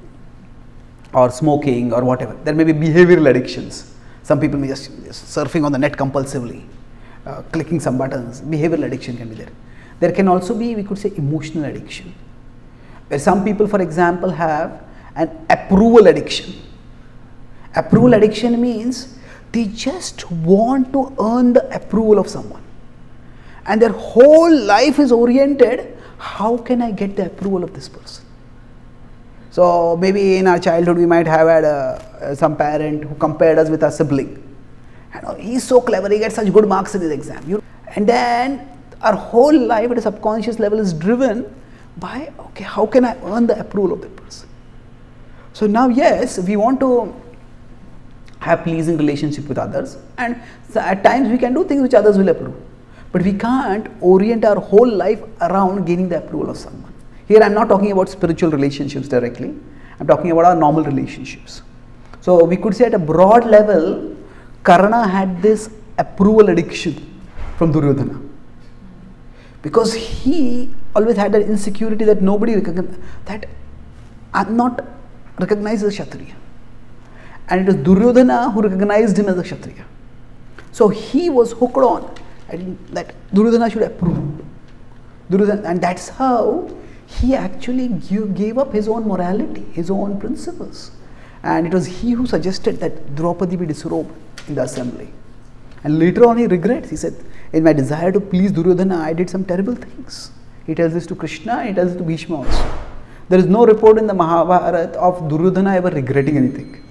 smoking or whatever. There may be behavioral addictions. Some people may just surfing on the net compulsively, clicking some buttons. Behavioral addiction can be there. There can also be, we could say, emotional addiction, where some people, for example, have an approval addiction. Approval addiction means they just want to earn the approval of someone. And their whole life is oriented, how can I get the approval of this person? So maybe in our childhood we might have had some parent who compared us with our sibling. And he's so clever, he gets such good marks in his exam. And then our whole life at a subconscious level is driven by, okay, how can I earn the approval of that person? So now, yes, we want to have pleasing relationship with others, and so at times we can do things which others will approve, but we can't orient our whole life around gaining the approval of someone. Here I am not talking about spiritual relationships directly, I am talking about our normal relationships. So we could say at a broad level, Karna had this approval addiction from Duryodhana, because he always had that insecurity that nobody recognized, that I am not recognized as a Kshatriya, and it was Duryodhana who recognized him as a Kshatriya. So he was hooked on that Duryodhana should approve, and that's how he actually gave up his own morality, his own principles, and it was he who suggested that Draupadi be disrobed in the assembly. And later on he regrets, he said, in my desire to please Duryodhana, I did some terrible things. He tells this to Krishna, and he tells it to Bhishma also. There is no report in the Mahabharata of Duryodhana ever regretting anything.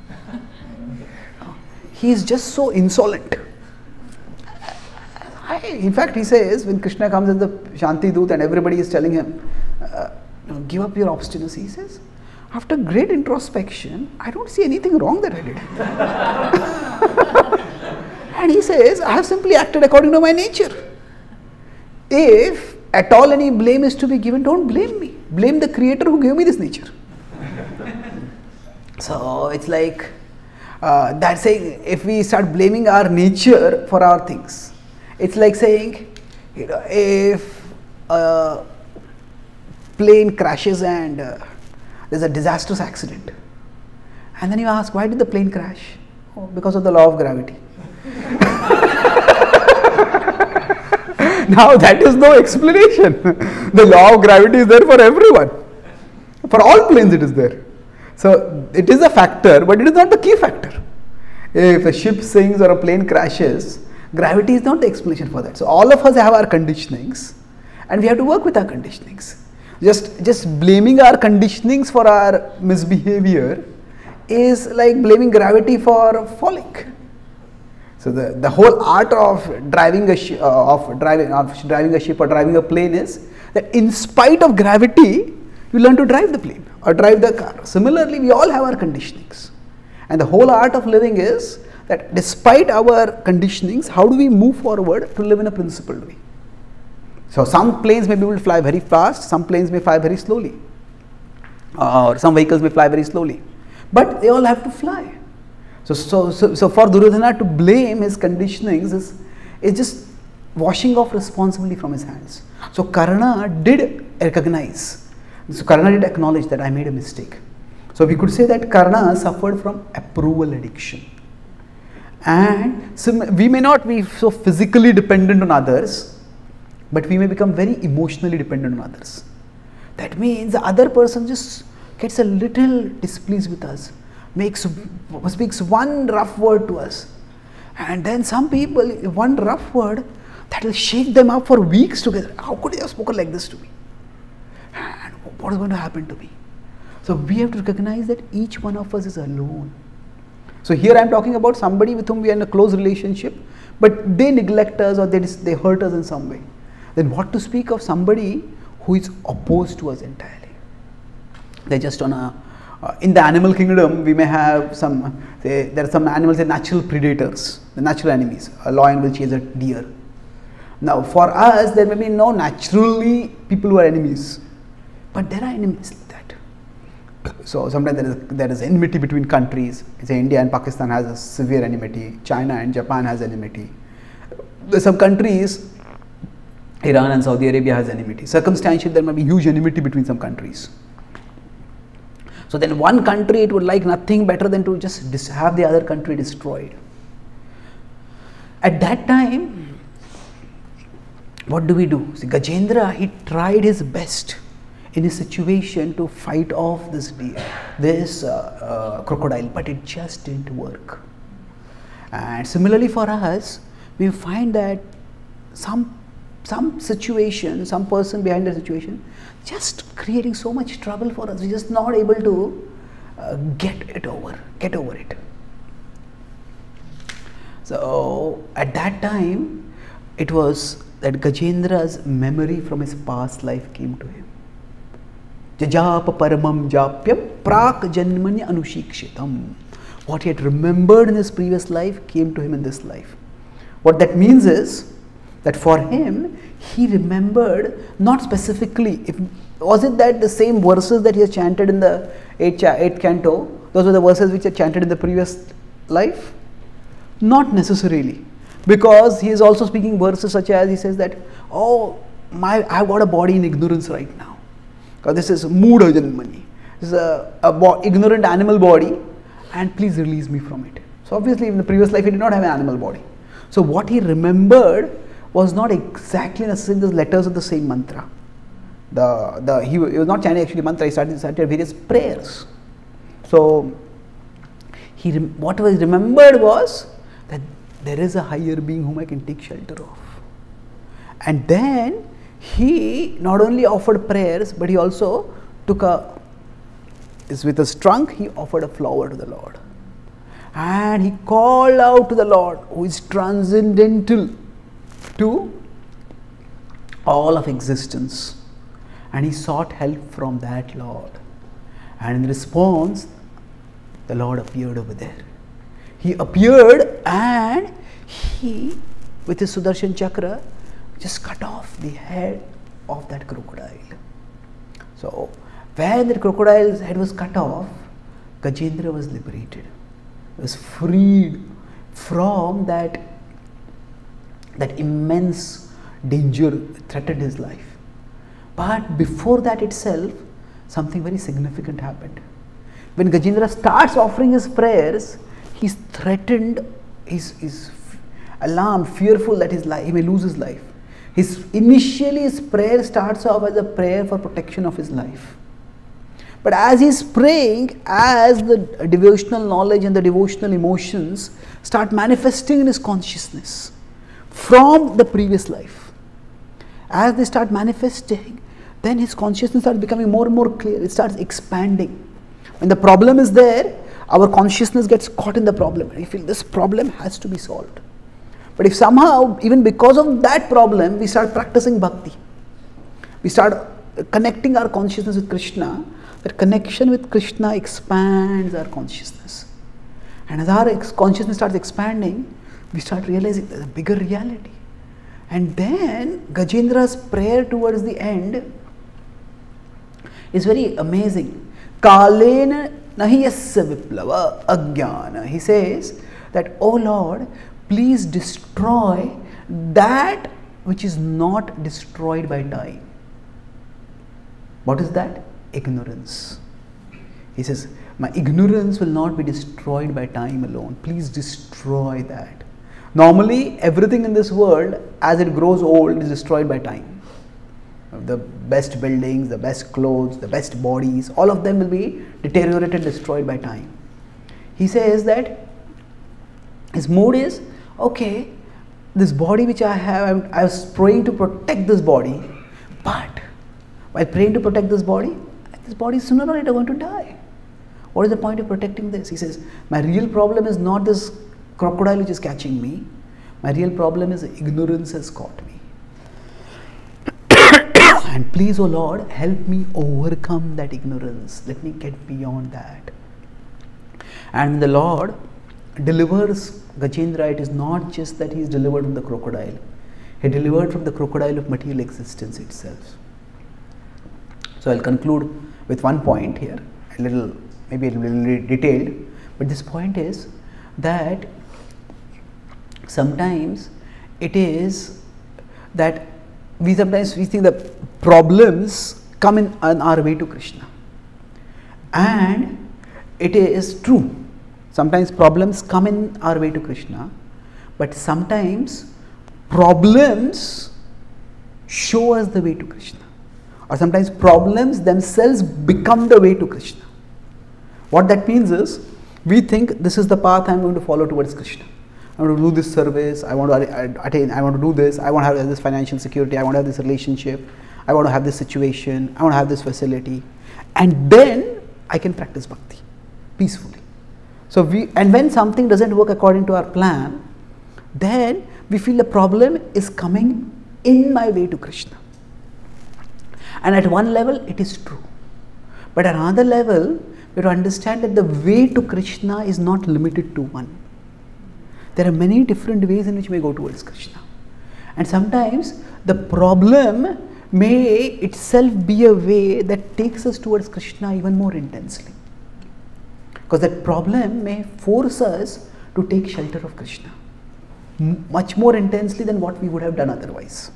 He is just so insolent. In fact, he says, when Krishna comes as the Shanti Doot and everybody is telling him, give up your obstinacy, he says, after great introspection, I don't see anything wrong that I did. And he says, I have simply acted according to my nature. If at all any blame is to be given, don't blame me. Blame the creator who gave me this nature. So it's like, that's saying, if we start blaming our nature for our things, it's like saying, if a plane crashes and there's a disastrous accident, and then you ask, why did the plane crash? Oh, because of the law of gravity. Now that is no explanation. The law of gravity is there for everyone. For all planes it is there. So it is a factor, but it is not the key factor. If a ship sinks or a plane crashes, gravity is not the explanation for that. So all of us have our conditionings, and we have to work with our conditionings. Just blaming our conditionings for our misbehavior is like blaming gravity for falling. So the whole art of driving a ship or driving a plane is that in spite of gravity, you learn to drive the plane or drive the car. Similarly, we all have our conditionings, and the whole art of living is that despite our conditionings, how do we move forward to live in a principled way? So some planes may be able to fly very fast, some planes may fly very slowly, or some vehicles may fly very slowly, but they all have to fly. So for Duryodhana to blame his conditionings is just washing off responsibility from his hands. So Karna did recognize, so Karna did acknowledge that I made a mistake. So we could say that Karna suffered from approval addiction. And we may not be so physically dependent on others, but we may become very emotionally dependent on others. That means the other person just gets a little displeased with us, speaks one rough word to us, and then some people, one rough word that will shake them up for weeks together. How could you have spoken like this to me? And what is going to happen to me? So we have to recognize that each one of us is alone. So here I am talking about somebody with whom we are in a close relationship, but they neglect us or they hurt us in some way. Then what to speak of somebody who is opposed to us entirely? They're just on a in the animal kingdom, we may have some, there are some animals, they're natural predators, the natural enemies. A lion will chase a deer. Now for us, there may be no naturally people who are enemies, but there are enemies like that. So sometimes there is enmity between countries. Say India and Pakistan has a severe enmity, China and Japan has enmity. There are some countries, Iran and Saudi Arabia has enmity. Circumstantially, there may be huge enmity between some countries. So then one country, it would like nothing better than to just have the other country destroyed. At that time, what do we do? See, Gajendra, he tried his best in his situation to fight off this crocodile, but it just didn't work. And similarly for us, we find that some situation, some person behind the situation, just creating so much trouble for us. We're just not able to get over it. So at that time, it was that Gajendra's memory from his past life came to him. Jajapa paramam japya prak janmanya anushikshitam. what he had remembered in his previous life came to him in this life. What that means is that for him, he remembered not specifically, was it that the same verses that he has chanted in the 8th canto, those were the verses which he had chanted in the previous life? Not necessarily, because he is also speaking verses such as, he says that, oh, I've got a body in ignorance right now, because this is mood janmani, this is a ignorant animal body, and please release me from it. So obviously in the previous life he did not have an animal body. So what he remembered was not exactly necessarily the letters of the same mantra. He was not chanting actually mantra, he started various prayers. So what was remembered was that there is a higher being whom I can take shelter of. And then he not only offered prayers, but he also took with his trunk, he offered a flower to the Lord. And he called out to the Lord, who is transcendental to all of existence. And he sought help from that Lord. And in response, the Lord appeared over there. He appeared and he, with his Sudarshan Chakra, just cut off the head of that crocodile. So, when the crocodile's head was cut off, Gajendra was liberated. He was freed from that immense danger that threatened his life. But before that itself, something very significant happened. When Gajendra starts offering his prayers, he's threatened, he's alarmed, fearful that he may lose his life. Initially his prayer starts off as a prayer for protection of his life. But as he's praying, as the devotional knowledge and the devotional emotions start manifesting in his consciousness from the previous life, as they start manifesting, then his consciousness starts becoming more and more clear. It starts expanding. When the problem is there, our consciousness gets caught in the problem. We feel this problem has to be solved. But if somehow, even because of that problem, we start practicing bhakti, we start connecting our consciousness with Krishna, that connection with Krishna expands our consciousness. And as our consciousness starts expanding, we start realizing there's a bigger reality. And then Gajendra's prayer towards the end is very amazing. Kalena nahiyasya viplava ajnana. He says that, oh Lord, please destroy that which is not destroyed by time. What is that? Ignorance. He says, my ignorance will not be destroyed by time alone. Please destroy that. Normally, everything in this world, as it grows old, is destroyed by time. The best buildings, the best clothes, the best bodies, all of them will be deteriorated, destroyed by time. He says that his mood is, okay, this body which I have, I was praying to protect this body, but while praying to protect this body is sooner or later going to die. What is the point of protecting this? He says, my real problem is not this crocodile which is catching me. My real problem is ignorance has caught me. And please, O Lord, help me overcome that ignorance. Let me get beyond that. And when the Lord delivers Gajendra, it is not just that he is delivered from the crocodile. He delivered from the crocodile of material existence itself. So I'll conclude with one point here, maybe a little detailed, but this point is that sometimes it is that we think that problems come on our way to Krishna, and it is true. Sometimes problems come in our way to Krishna, but sometimes problems show us the way to Krishna, or sometimes problems themselves become the way to Krishna. What that means is, we think this is the path I am going to follow towards Krishna. I want to do this service, I want to attain, I want to do this, I want to have this financial security, I want to have this relationship, I want to have this situation, I want to have this facility, and then I can practice bhakti peacefully. So and when something doesn't work according to our plan, then we feel the problem is coming in my way to Krishna. And at one level it is true, but at another level, have to understand that the way to Krishna is not limited to one. There are many different ways in which we go towards Krishna. And sometimes the problem may itself be a way that takes us towards Krishna even more intensely. Because that problem may force us to take shelter of Krishna much more intensely than what we would have done otherwise.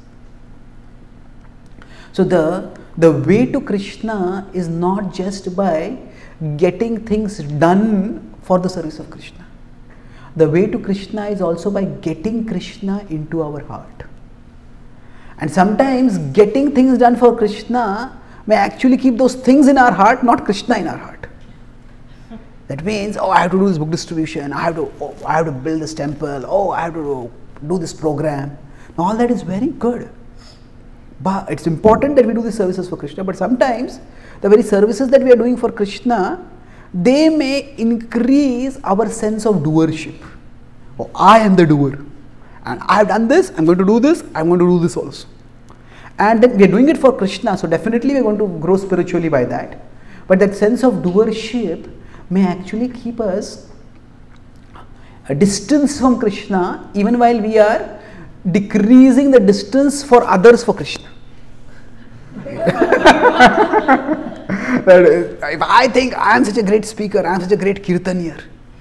So the way to Krishna is not just by getting things done for the service of Krishna. The way to Krishna is also by getting Krishna into our heart. And sometimes getting things done for Krishna may actually keep those things in our heart, not Krishna in our heart. That means, I have to do this book distribution, I have to build this temple, I have to do this program. Now, all that is very good. But it's important that we do the services for Krishna, but sometimes the very services that we are doing for Krishna, they may increase our sense of doership. I am the doer. And I have done this, I am going to do this, I am going to do this also. And then we are doing it for Krishna, so definitely we are going to grow spiritually by that. But that sense of doership may actually keep us a distance from Krishna, even while we are decreasing the distance for others for Krishna. If I think I am such a great speaker, I am such a great kirtanier,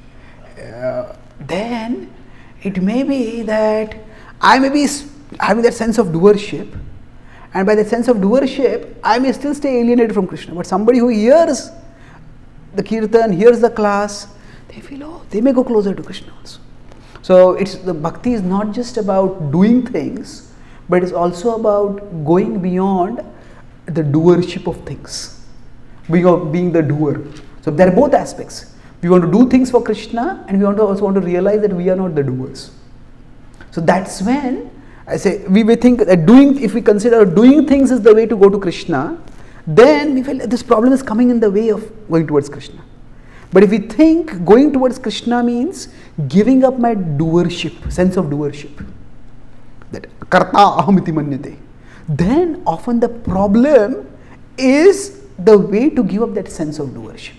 then it may be that I may be having that sense of doership, and by that sense of doership, I may still stay alienated from Krishna. But somebody who hears the kirtan, hears the class, they feel, they may go closer to Krishna also. So the bhakti is not just about doing things, but it's also about going beyond the doership of things, being the doer. So there are both aspects. We want to do things for Krishna, and we also want to realize that we are not the doers. So that's when I say we may think that if we consider doing things is the way to go to Krishna, then we feel this problem is coming in the way of going towards Krishna. But if we think going towards Krishna means giving up my doership, sense of doership, that karta ahamiti manyate, then often the problem is the way to give up that sense of doership.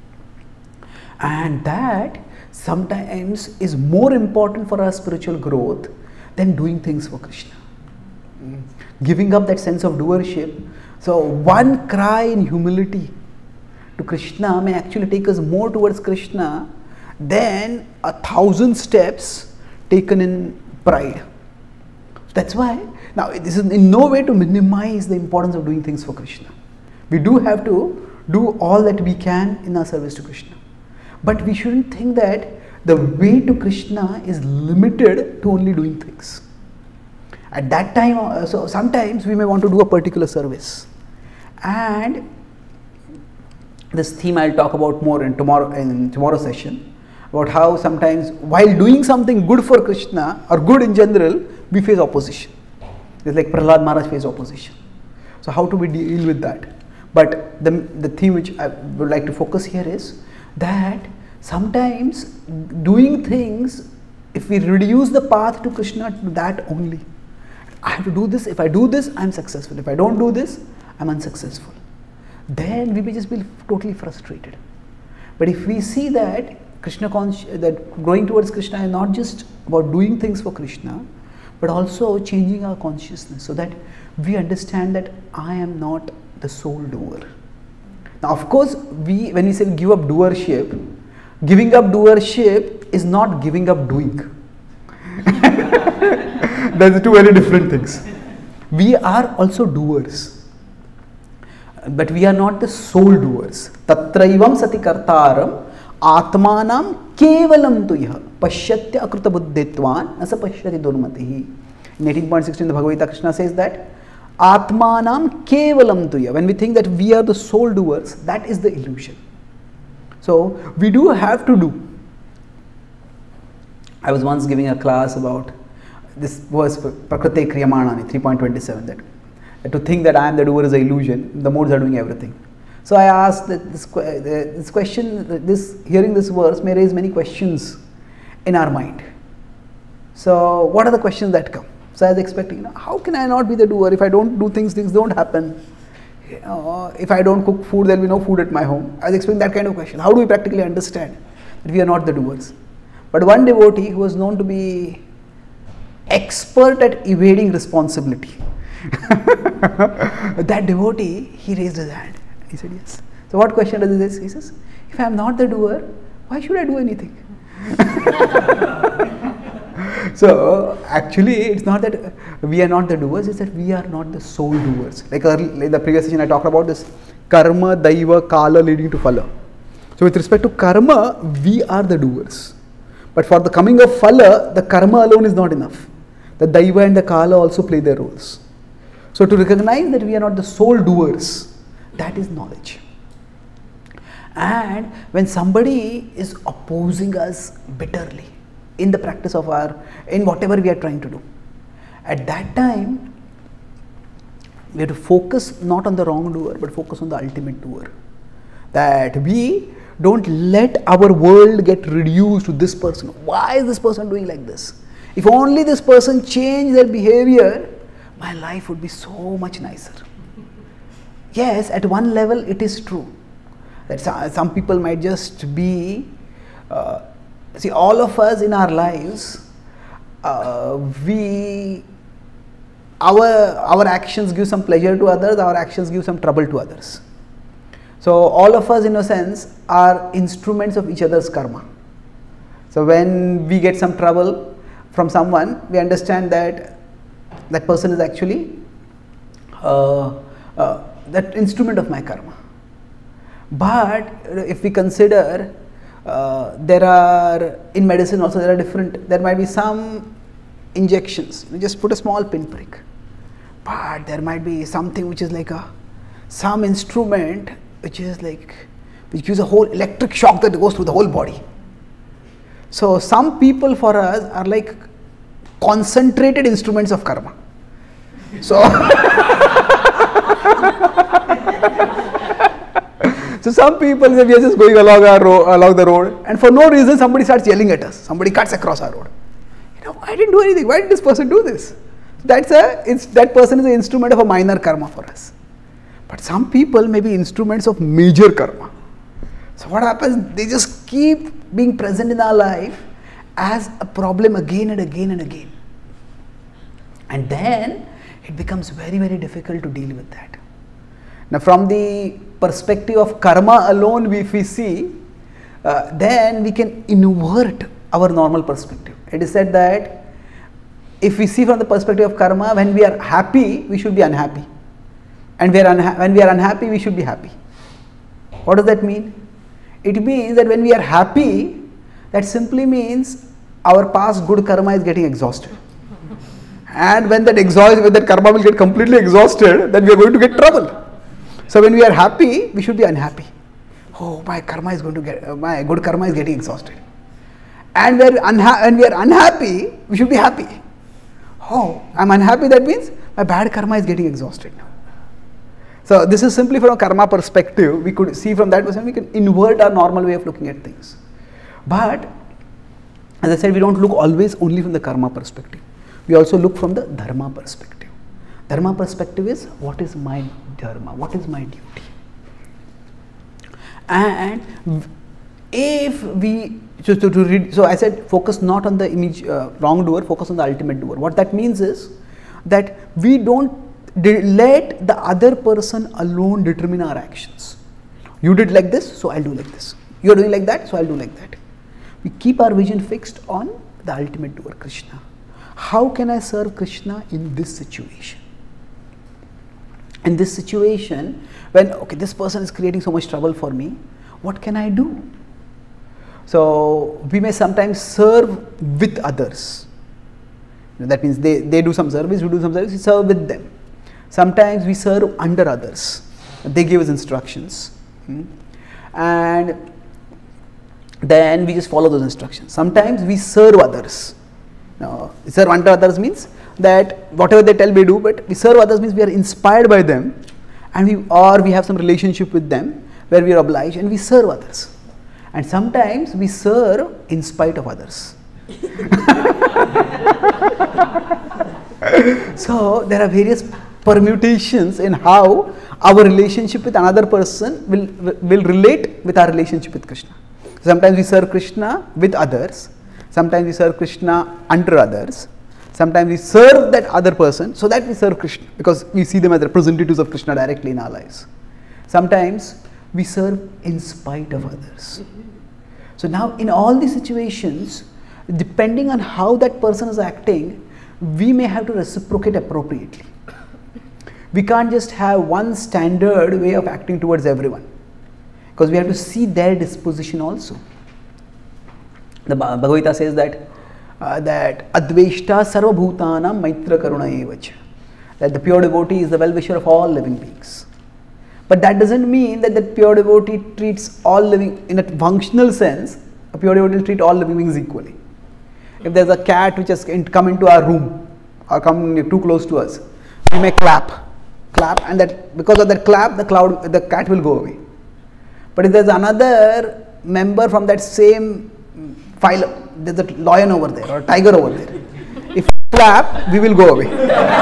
And that sometimes is more important for our spiritual growth than doing things for Krishna. Giving up that sense of doership. So one cry in humility to Krishna may actually take us more towards Krishna than 1,000 steps taken in pride. That's why, now this is in no way to minimize the importance of doing things for Krishna. We do have to do all that we can in our service to Krishna. But we shouldn't think that the way to Krishna is limited to only doing things. At that time, so sometimes we may want to do a particular service. And this theme I'll talk about more in tomorrow's session, about how sometimes while doing something good for Krishna or good in general, we face opposition. It's like Prahlad Maharaj faced opposition. So how do we deal with that? But the theme which I would like to focus here is that sometimes doing things, if we reduce the path to Krishna to that only, I have to do this, if I do this, I am successful, if I don't do this, I am unsuccessful, then we may just be totally frustrated. But if we see that that going towards Krishna is not just about doing things for Krishna, but also changing our consciousness so that we understand that I am not the sole doer. Now, of course, when we say give up doership, giving up doership is not giving up doing. That's two very different things. We are also doers, but we are not the sole doers. Tatraivam sati kartaram atmanam kevalam tuyah pashyatya akruta buddhitvan nasa pashyati durmatihi. In 18.16 the Bhagavad Gita, Krishna says that Atmanam kevalam tuya. When we think that we are the sole doers, that is the illusion. So we do have to do. I was once giving a class about this verse Prakrite Kriyamanani 3.27, that to think that I am the doer is an illusion. The modes are doing everything. So I asked that this question, hearing this verse may raise many questions in our mind. So what are the questions that come? So I was expecting, how can I not be the doer? If I don't do things, things don't happen. if I don't cook food, there will be no food at my home. I was expecting that kind of question. How do we practically understand that we are not the doers? But one devotee who was known to be expert at evading responsibility, that devotee, he raised his hand. He said, yes. So what question does this? He says, if I am not the doer, why should I do anything? So actually, it's not that we are not the doers, it's that we are not the sole doers. Like in the previous session I talked about this karma, daiva, kala leading to phala. So with respect to karma, we are the doers. But for the coming of phala, the karma alone is not enough. The daiva and the kala also play their roles. So to recognize that we are not the sole doers, that is knowledge. And when somebody is opposing us bitterly in the practice of in whatever we are trying to do, at that time, we have to focus not on the wrongdoer, but focus on the ultimate doer. That we don't let our world get reduced to this person. Why is this person doing like this? If only this person changed their behavior, my life would be so much nicer. Yes, at one level it is true that some people might just be, see, all of us in our lives, our actions give some pleasure to others, our actions give some trouble to others. So all of us in a sense are instruments of each other's karma. So when we get some trouble from someone, we understand that that person is actually that instrument of my karma. But if we consider, there are, in medicine also there are different, there might be some injections, you just put a small pinprick, but there might be something which is like some instrument which gives a whole electric shock that goes through the whole body. So some people for us are like concentrated instruments of karma. So so some people, we are just going along the road, and for no reason somebody starts yelling at us. Somebody cuts across our road. I didn't do anything. Why did this person do this? That person is an instrument of a minor karma for us. But some people may be instruments of major karma. So what happens? They just keep being present in our life as a problem again and again and again. And then it becomes very, very difficult to deal with that. Now from the perspective of karma alone, if we see, then we can invert our normal perspective. It is said that if we see from the perspective of karma, when we are happy, we should be unhappy. And when we are unhappy, we should be happy. What does that mean? It means that when we are happy, that simply means our past good karma is getting exhausted. And when that karma will get completely exhausted, then we are going to get trouble. So when we are happy, we should be unhappy. Oh, my good karma is getting exhausted. And when we are unhappy, we should be happy. Oh, I'm unhappy, that means my bad karma is getting exhausted now. So this is simply from a karma perspective. We could see from that perspective, we can invert our normal way of looking at things. But as I said, we don't look always only from the karma perspective. We also look from the dharma perspective. Dharma perspective is, what is my dharma? What is my duty? And if we, so I said, focus not on the wrongdoer, focus on the ultimate doer. What that means is that we don't let the other person alone determine our actions. You did like this, so I'll do like this. You are doing like that, so I'll do like that. We keep our vision fixed on the ultimate doer, Krishna. How can I serve Krishna in this situation? In this situation, when this person is creating so much trouble for me, what can I do? So we may sometimes serve with others. That means they do some service, we do some service, we serve with them. Sometimes we serve under others. They give us instructions. And then we just follow those instructions. Sometimes we serve others. Now, serve under others means that whatever they tell we do, but we serve others means we are inspired by them, and we have some relationship with them where we are obliged and we serve others. And sometimes we serve in spite of others. So there are various permutations in how our relationship with another person will relate with our relationship with Krishna. Sometimes we serve Krishna with others, sometimes we serve Krishna under others, sometimes we serve that other person so that we serve Krishna because we see them as representatives of Krishna directly in our lives. Sometimes we serve in spite of others. So now in all these situations, depending on how that person is acting, we may have to reciprocate appropriately. We can't just have one standard way of acting towards everyone, because we have to see their disposition also. The Bhagavad Gita says that Adveshta sarva bhutanam maitra karuna evacha, that the pure devotee is the well-wisher of all living beings. But that doesn't mean that the pure devotee treats all living, in a functional sense, a pure devotee will treat all living beings equally. If there's a cat which has come into our room or come too close to us, we may clap, and that because of that clap, the cat will go away. But if there's another member from that same phylum, there's a lion over there or a tiger over there, if we clap, we will go away.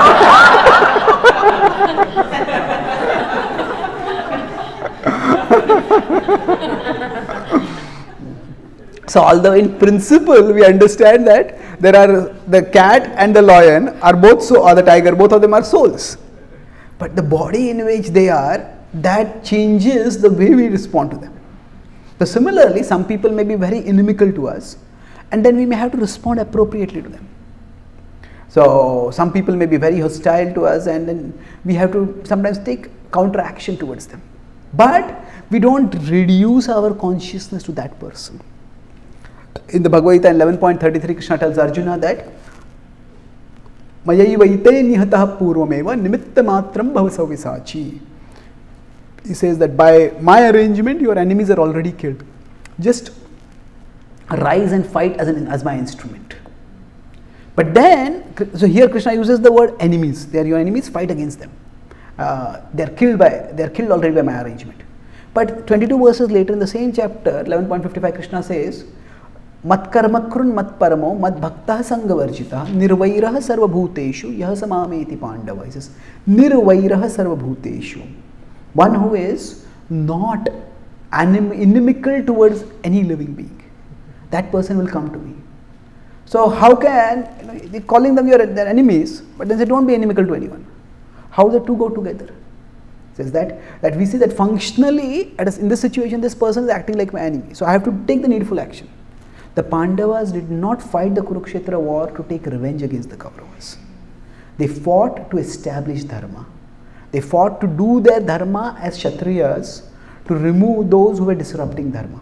So although in principle we understand that there are the cat and the lion are both or the tiger, both of them are souls, but the body in which they are, that changes the way we respond to them. So similarly, some people may be very inimical to us, and then we may have to respond appropriately to them. So some people may be very hostile to us, and then we have to sometimes take counter action towards them. But we don't reduce our consciousness to that person. In the Bhagavad Gita 11.33, Krishna tells Arjuna that Mayaivaite nihatah purvameva nimitta matram bhavasav visachi. He says that by my arrangement, your enemies are already killed. Just rise and fight as my instrument. But then, so here Krishna uses the word enemies. They are your enemies, fight against them. They are killed already by my arrangement. But 22 verses later in the same chapter, 11.55, Krishna says, Mat karma krun mat paramo mat bhaktah sangavarjita nirvairah sarva bhuteshu yah samameti pandava. He says, nirvairah sarva bhuteshu. One who is not inimical towards any living being. That person will come to me. So how can, calling them their enemies, but then they don't be inimical to anyone. How the two go together? Says that we see that functionally, in this situation, this person is acting like my enemy. So I have to take the needful action. The Pandavas did not fight the Kurukshetra war to take revenge against the Kauravas. They fought to establish dharma. They fought to do their dharma as Kshatriyas, to remove those who were disrupting dharma.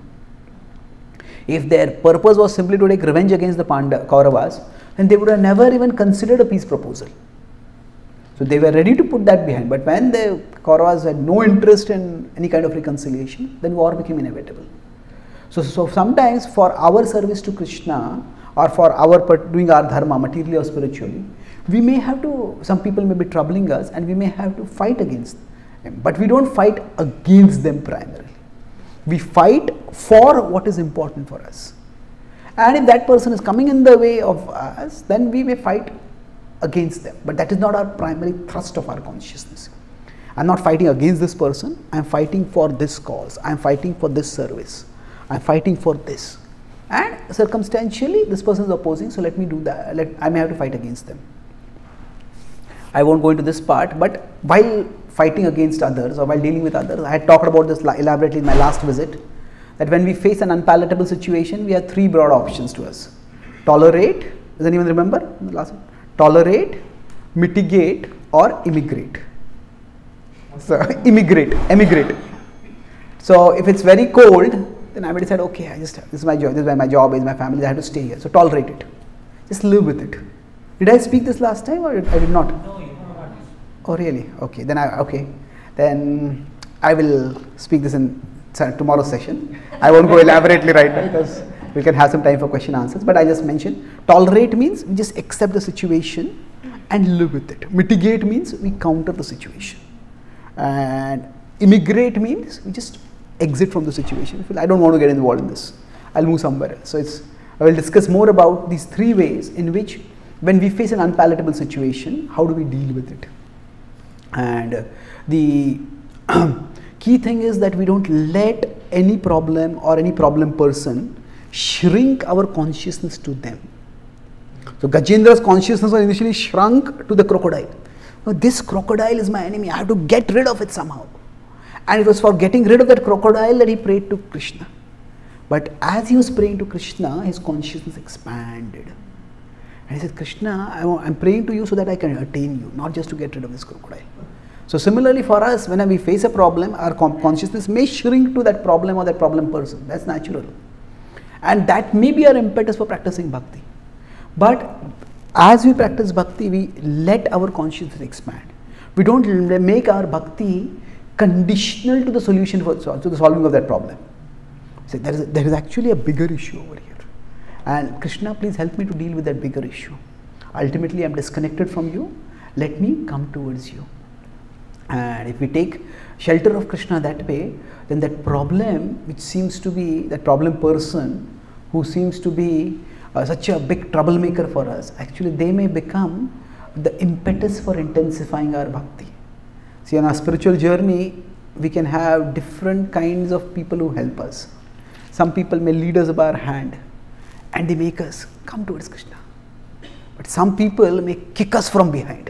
If their purpose was simply to take revenge against the Kauravas, then they would have never even considered a peace proposal. So they were ready to put that behind. But when the Kauravas had no interest in any kind of reconciliation, then war became inevitable. So sometimes for our service to Krishna, or for our doing our dharma materially or spiritually, we may have to, some people may be troubling us and we may have to fight against them. But we don't fight against them primarily. We fight for what is important for us. And if that person is coming in the way of us, then we may fight against them. But that is not our primary thrust of our consciousness. I am not fighting against this person, I am fighting for this cause, I am fighting for this service, I am fighting for this. And circumstantially this person is opposing, so let me do that, I may have to fight against them. I won't go into this part, but while fighting against others or while dealing with others, I had talked about this elaborately in my last visit, that when we face an unpalatable situation, we have three broad options to us. Tolerate, does anyone remember the last one? Tolerate, mitigate, or immigrate. So emigrate. So if it's very cold, then I may decide, okay, this is my job, this is where my job is, my family, I have to stay here. So tolerate it. Just live with it. Did I speak this last time or I did not? No, you have not. Oh really? Okay. Then I will speak this in tomorrow's session. I won't go elaborately right now because we can have some time for question answers. But I just mentioned tolerate means we just accept the situation and live with it. Mitigate means we counter the situation. And immigrate means we just exit from the situation. I don't want to get involved in this. I'll move somewhere else. So I will discuss more about these three ways in which when we face an unpalatable situation, how do we deal with it? And the Key thing is that we don't let any problem or any problem person shrink our consciousness to them. So Gajendra's consciousness was initially shrunk to the crocodile. Now, this crocodile is my enemy, I have to get rid of it somehow. And it was for getting rid of that crocodile that he prayed to Krishna. But as he was praying to Krishna, his consciousness expanded. And he said, Krishna, I'm praying to you so that I can attain you, not just to get rid of this crocodile. So similarly for us, when we face a problem, our consciousness may shrink to that problem or that problem person. That's natural. And that may be our impetus for practicing bhakti. But as we practice bhakti, we let our consciousness expand. We don't make our bhakti conditional to the solution to the solving of that problem. So there is actually a bigger issue over here. And Krishna, please help me to deal with that bigger issue. Ultimately, I am disconnected from you. Let me come towards you. And if we take shelter of Krishna that way, then that problem, which seems to be that problem person who seems to be such a big troublemaker for us, actually they may become the impetus for intensifying our bhakti. See, on our spiritual journey, we can have different kinds of people who help us. Some people may lead us by our hand and they make us come towards Krishna. But some people may kick us from behind.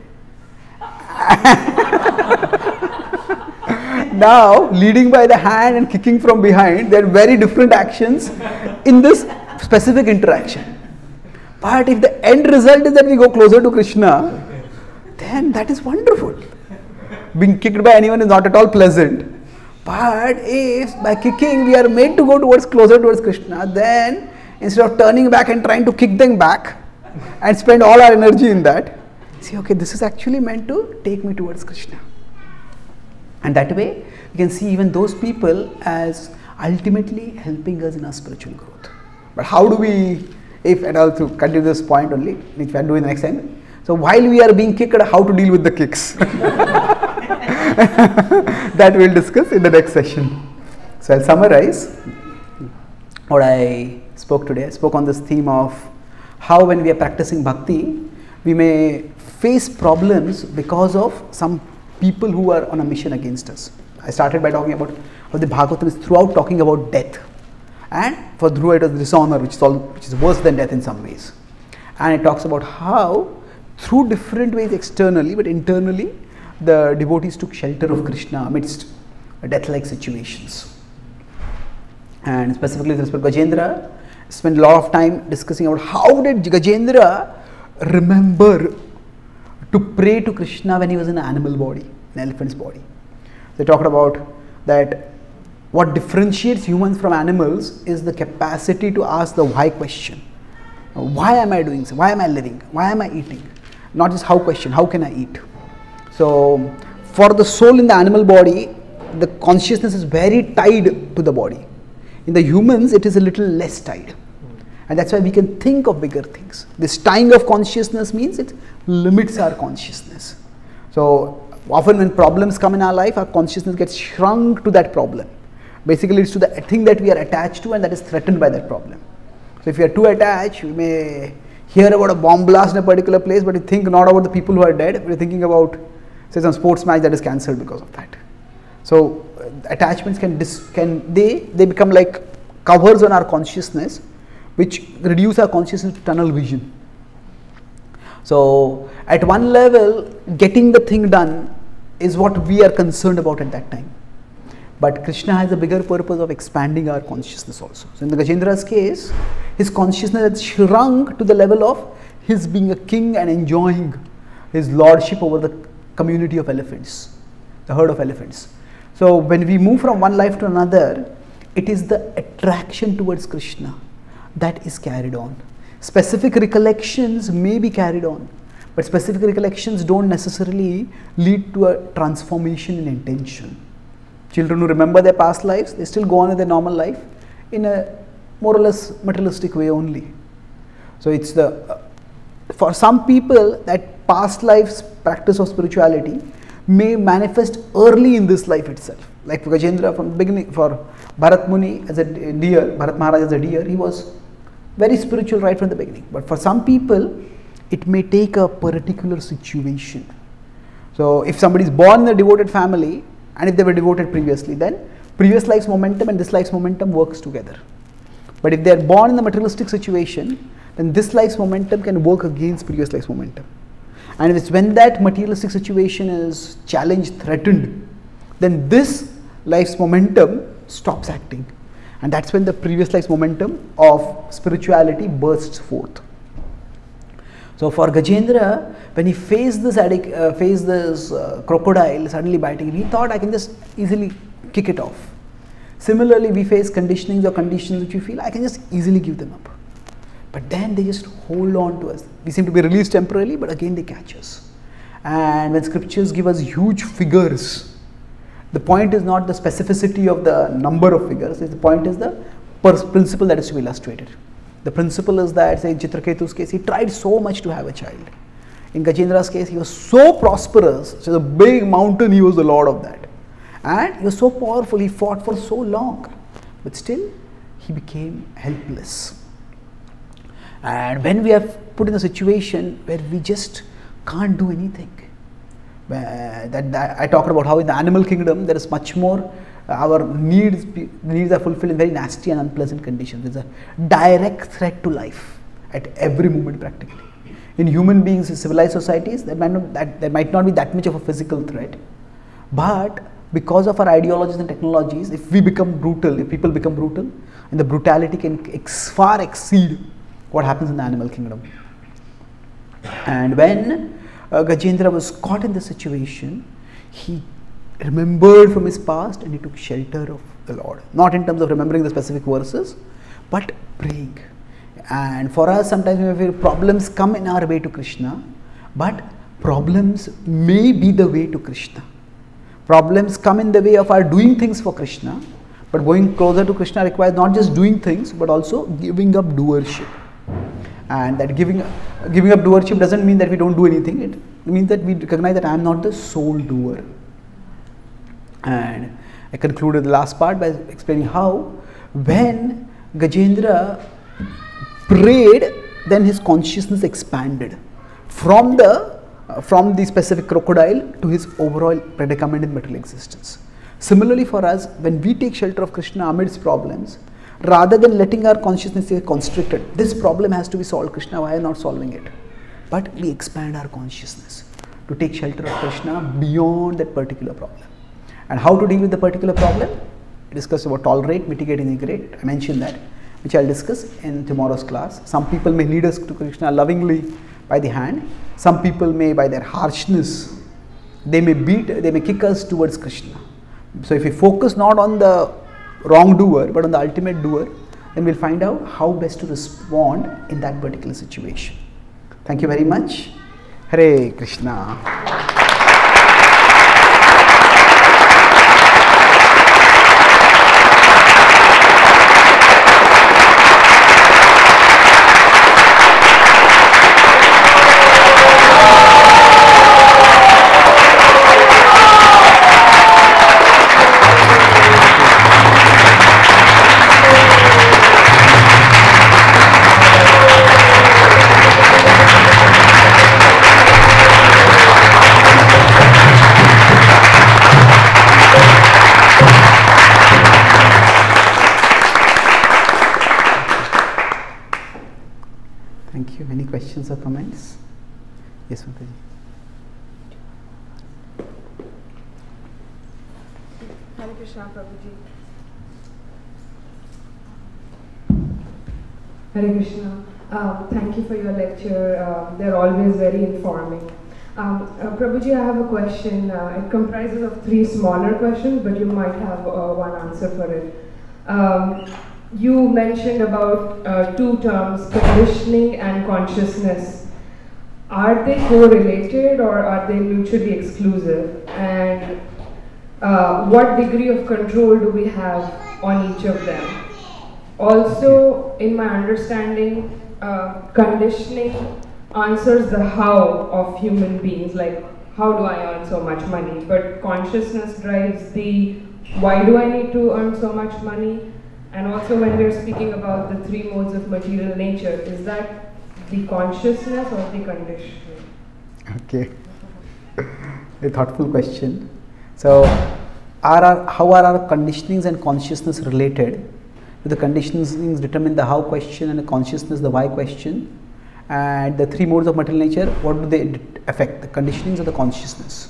Now, leading by the hand and kicking from behind, they are very different actions in this specific interaction. But if the end result is that we go closer to Krishna, then that is wonderful. Being kicked by anyone is not at all pleasant. But if by kicking we are made to go closer towards Krishna, then instead of turning back and trying to kick them back and spend all our energy in that, see, okay, this is actually meant to take me towards Krishna. And that way, you can see even those people as ultimately helping us in our spiritual growth. But how do we, if at all, to continue this point only, which we are doing next time. So while we are being kicked, how to deal with the kicks? That we will discuss in the next session. So I'll summarize what I spoke today. I spoke on this theme of how when we are practicing bhakti, we may face problems because of some people who are on a mission against us. I started by talking about how the Bhagavatam is throughout talking about death. And for Dhruva it was dishonor, which is worse than death in some ways. And it talks about how through different ways externally, but internally, the devotees took shelter of Krishna amidst death-like situations. And specifically with respect to Gajendra, spent a lot of time discussing about how did Gajendra remember to pray to Krishna when he was in an animal body, an elephant's body. They talked about that what differentiates humans from animals is the capacity to ask the why question. Why am I doing so? Why am I living? Why am I eating? Not just how question, how can I eat? So, for the soul in the animal body, the consciousness is very tied to the body. In the humans, it is a little less tied. And that's why we can think of bigger things. This tying of consciousness means it limits our consciousness. So, often when problems come in our life, our consciousness gets shrunk to that problem. Basically, it's to the thing that we are attached to and that is threatened by that problem. So, if you are too attached, you may hear about a bomb blast in a particular place, but you think not about the people who are dead, but you're thinking about, say, some sports match that is cancelled because of that. So, attachments they become like covers on our consciousness, which reduce our consciousness to tunnel vision. So, at one level, getting the thing done is what we are concerned about at that time. But Krishna has a bigger purpose of expanding our consciousness also. So, in the Gajendra's case, his consciousness had shrunk to the level of his being a king and enjoying his lordship over the community of elephants, the herd of elephants. So, when we move from one life to another, it is the attraction towards Krishna that is carried on. Specific recollections may be carried on, but specific recollections don't necessarily lead to a transformation in intention. Children who remember their past lives, they still go on with their normal life in a more or less materialistic way only. So it's for some people that past life's practice of spirituality may manifest early in this life itself. Like for Gajendra from the beginning, for Bharat Muni as a deer, Bharat Maharaj as a deer, he was very spiritual right from the beginning. But for some people, it may take a particular situation. So if somebody is born in a devoted family, and if they were devoted previously, then previous life's momentum and this life's momentum works together. But if they are born in the materialistic situation, then this life's momentum can work against previous life's momentum. And it's when that materialistic situation is challenged, threatened, then this life's momentum stops acting. And that's when the previous life's momentum of spirituality bursts forth. So for Gajendra, when he faced this crocodile suddenly biting him, he thought, I can just easily kick it off. Similarly, we face conditionings or conditions which we feel, I can just easily give them up. But then they just hold on to us. We seem to be released temporarily, but again they catch us. And when scriptures give us huge figures, the point is not the specificity of the number of figures, the point is the principle that is to be illustrated. The principle is that, say in Chitraketu's case, he tried so much to have a child. In Gajendra's case, he was so prosperous, so the big mountain, he was the lord of that. And he was so powerful, he fought for so long, but still he became helpless. And when we are put in a situation where we just can't do anything, I talked about how in the animal kingdom there is much more, our needs are fulfilled in very nasty and unpleasant conditions. There is a direct threat to life at every moment practically. In human beings, in civilized societies, there might not be that much of a physical threat, but because of our ideologies and technologies, if we become brutal, if people become brutal, and the brutality can far exceed what happens in the animal kingdom. And when Gajendra was caught in this situation, he remembered from his past and he took shelter of the Lord. Not in terms of remembering the specific verses, but praying. And for us, sometimes we feel problems come in our way to Krishna, but problems may be the way to Krishna. Problems come in the way of our doing things for Krishna, but going closer to Krishna requires not just doing things, but also giving up doership. And that giving up doership doesn't mean that we don't do anything. It means that we recognize that I am not the sole doer. And I concluded the last part by explaining how when Gajendra prayed, then his consciousness expanded from the specific crocodile to his overall predicament in material existence. Similarly for us, when we take shelter of Krishna amidst problems, rather than letting our consciousness get constricted, this problem has to be solved, Krishna, why are you not solving it? But we expand our consciousness to take shelter of Krishna beyond that particular problem. And how to deal with the particular problem? I discussed about tolerate, mitigate, integrate. I mentioned that, which I'll discuss in tomorrow's class. Some people may lead us to Krishna lovingly by the hand. Some people may, by their harshness, they may kick us towards Krishna. So if we focus not on the wrongdoer, but on the ultimate doer, then we'll find out how best to respond in that particular situation. Thank you very much. Hare Krishna. Questions or comments? Yes, Mataji. Hare Krishna, Prabhuji. Hare Krishna. Thank you for your lecture. They're always very informing. Prabhuji, I have a question. It comprises of 3 smaller questions, but you might have one answer for it. You mentioned about 2 terms, conditioning and consciousness. Are they correlated or are they mutually exclusive? And what degree of control do we have on each of them? Also, in my understanding, conditioning answers the how of human beings, like how do I earn so much money? But consciousness drives the why do I need to earn so much money? And also when we're speaking about the 3 modes of material nature, is that the consciousness or the conditioning? Okay, a thoughtful question. So how are our conditionings and consciousness related? The conditionings determine the how question, and the consciousness the why question. And the three modes of material nature, what do they affect? The conditionings or the consciousness?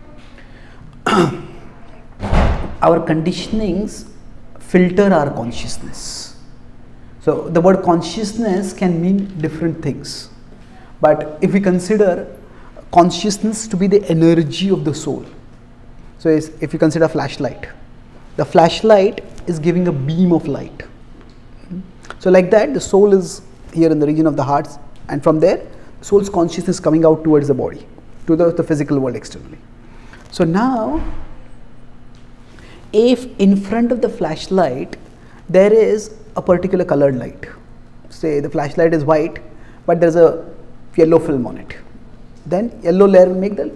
Our conditionings filter our consciousness. So the word consciousness can mean different things. But if we consider consciousness to be the energy of the soul, so if you consider a flashlight, the flashlight is giving a beam of light. So like that, the soul is here in the region of the heart, and from there, the soul's consciousness is coming out towards the body, to the physical world externally. So now, if in front of the flashlight, there is a particular colored light, say the flashlight is white, but there is a yellow film on it, then yellow layer will make the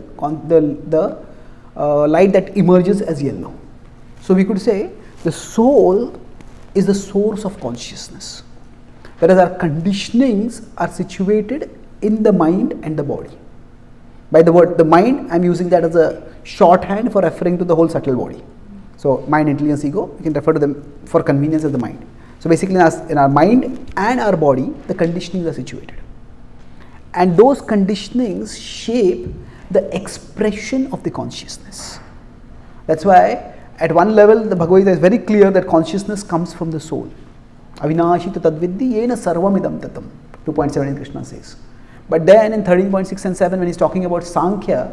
light that emerges as yellow. So we could say the soul is the source of consciousness, whereas our conditionings are situated in the mind and the body. By the word the mind, I am using that as a shorthand for referring to the whole subtle body. So mind, intelligence, ego, we can refer to them for convenience as the mind. So basically in our mind and our body, the conditionings are situated, and those conditionings shape the expression of the consciousness. That's why at one level the Bhagavad Gita is very clear that consciousness comes from the soul. Avinashi tu tadviddi yena sarvamidam tatam, 2.7 Krishna says. But then in 13.6 and 7, when he's talking about Sankhya,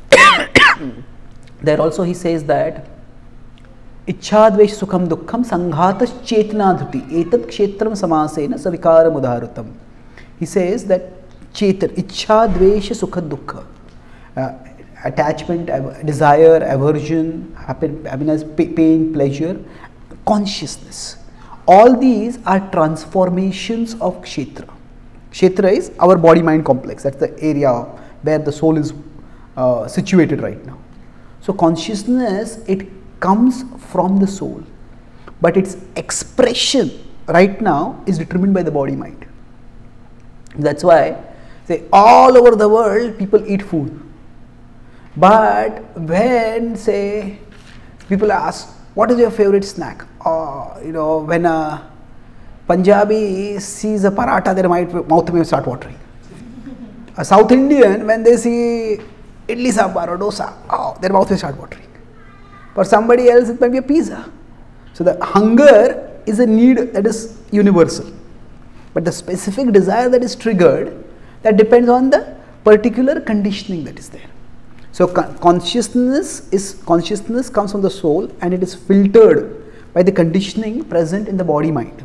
there also he says that Ichchadvesh sukham dukkham sanghatas chetna dhuti etat kshetram samasena savikaram udharutam. He says that Ichchadvesh sukha dukkha, attachment, desire, aversion, happiness, pain, pleasure, consciousness. All these are transformations of kshetra. Kshetra is our body-mind complex. That's the area where the soul is situated right now. So consciousness, it comes from the soul, but its expression right now is determined by the body-mind. That's why, say, all over the world people eat food. But when, say, people ask, what is your favorite snack? When a Punjabi sees a paratha, their mouth may start watering. A South Indian, when they see idli sambar or dosa, their mouth will start watering. For somebody else, it might be a pizza. So the hunger is a need that is universal. But the specific desire that is triggered, that depends on the particular conditioning that is there. So consciousness comes from the soul, and it is filtered by the conditioning present in the body mind.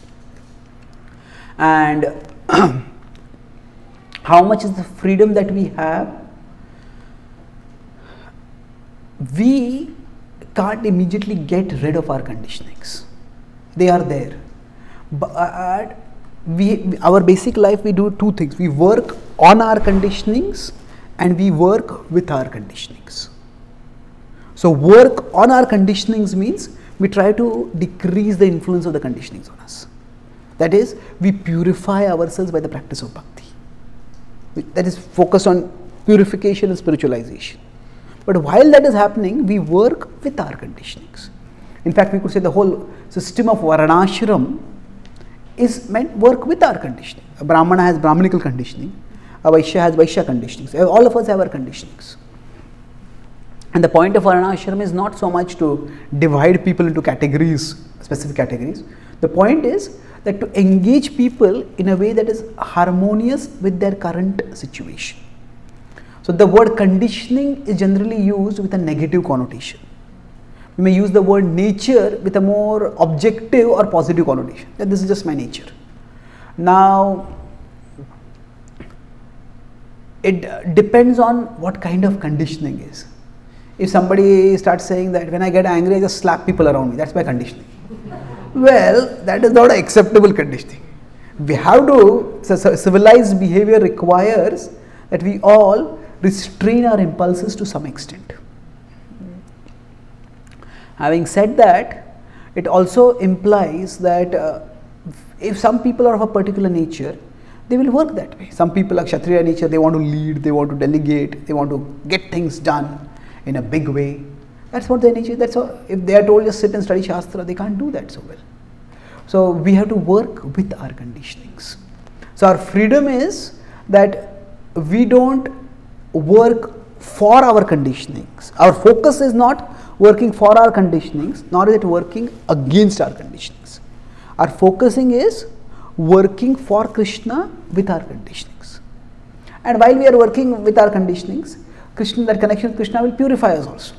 And how much is the freedom that we have? We can't immediately get rid of our conditionings. They are there. But our basic life, we do two things. We work on our conditionings and we work with our conditionings. So work on our conditionings means we try to decrease the influence of the conditionings on us. That is, we purify ourselves by the practice of bhakti. That is focused on purification and spiritualization. But while that is happening, we work with our conditionings. In fact, we could say the whole system of Varnashram is meant work with our conditioning. A Brahmana has Brahmanical conditioning, a Vaishya has Vaishya conditionings. All of us have our conditionings. And the point of Varnashram is not so much to divide people into categories, specific categories. The point is that to engage people in a way that is harmonious with their current situation. So the word conditioning is generally used with a negative connotation. We may use the word nature with a more objective or positive connotation, that this is just my nature. Now, it depends on what kind of conditioning is. If somebody starts saying that when I get angry, I just slap people around me, that's my conditioning. Well, that is not an acceptable conditioning. We have to, civilized behavior requires that we all restrain our impulses to some extent. Having said that, it also implies that if some people are of a particular nature, they will work that way. Some people are Kshatriya nature, they want to lead, they want to delegate, they want to get things done in a big way. That's what their nature. That's all. If they are told just sit and study Shastra, they can't do that so well. So we have to work with our conditionings. So our freedom is that we don't work for our conditionings. Our focus is not working for our conditionings, nor is it working against our conditionings. Our focusing is working for Krishna with our conditionings. And while we are working with our conditionings, Krishna, that connection with Krishna will purify us also.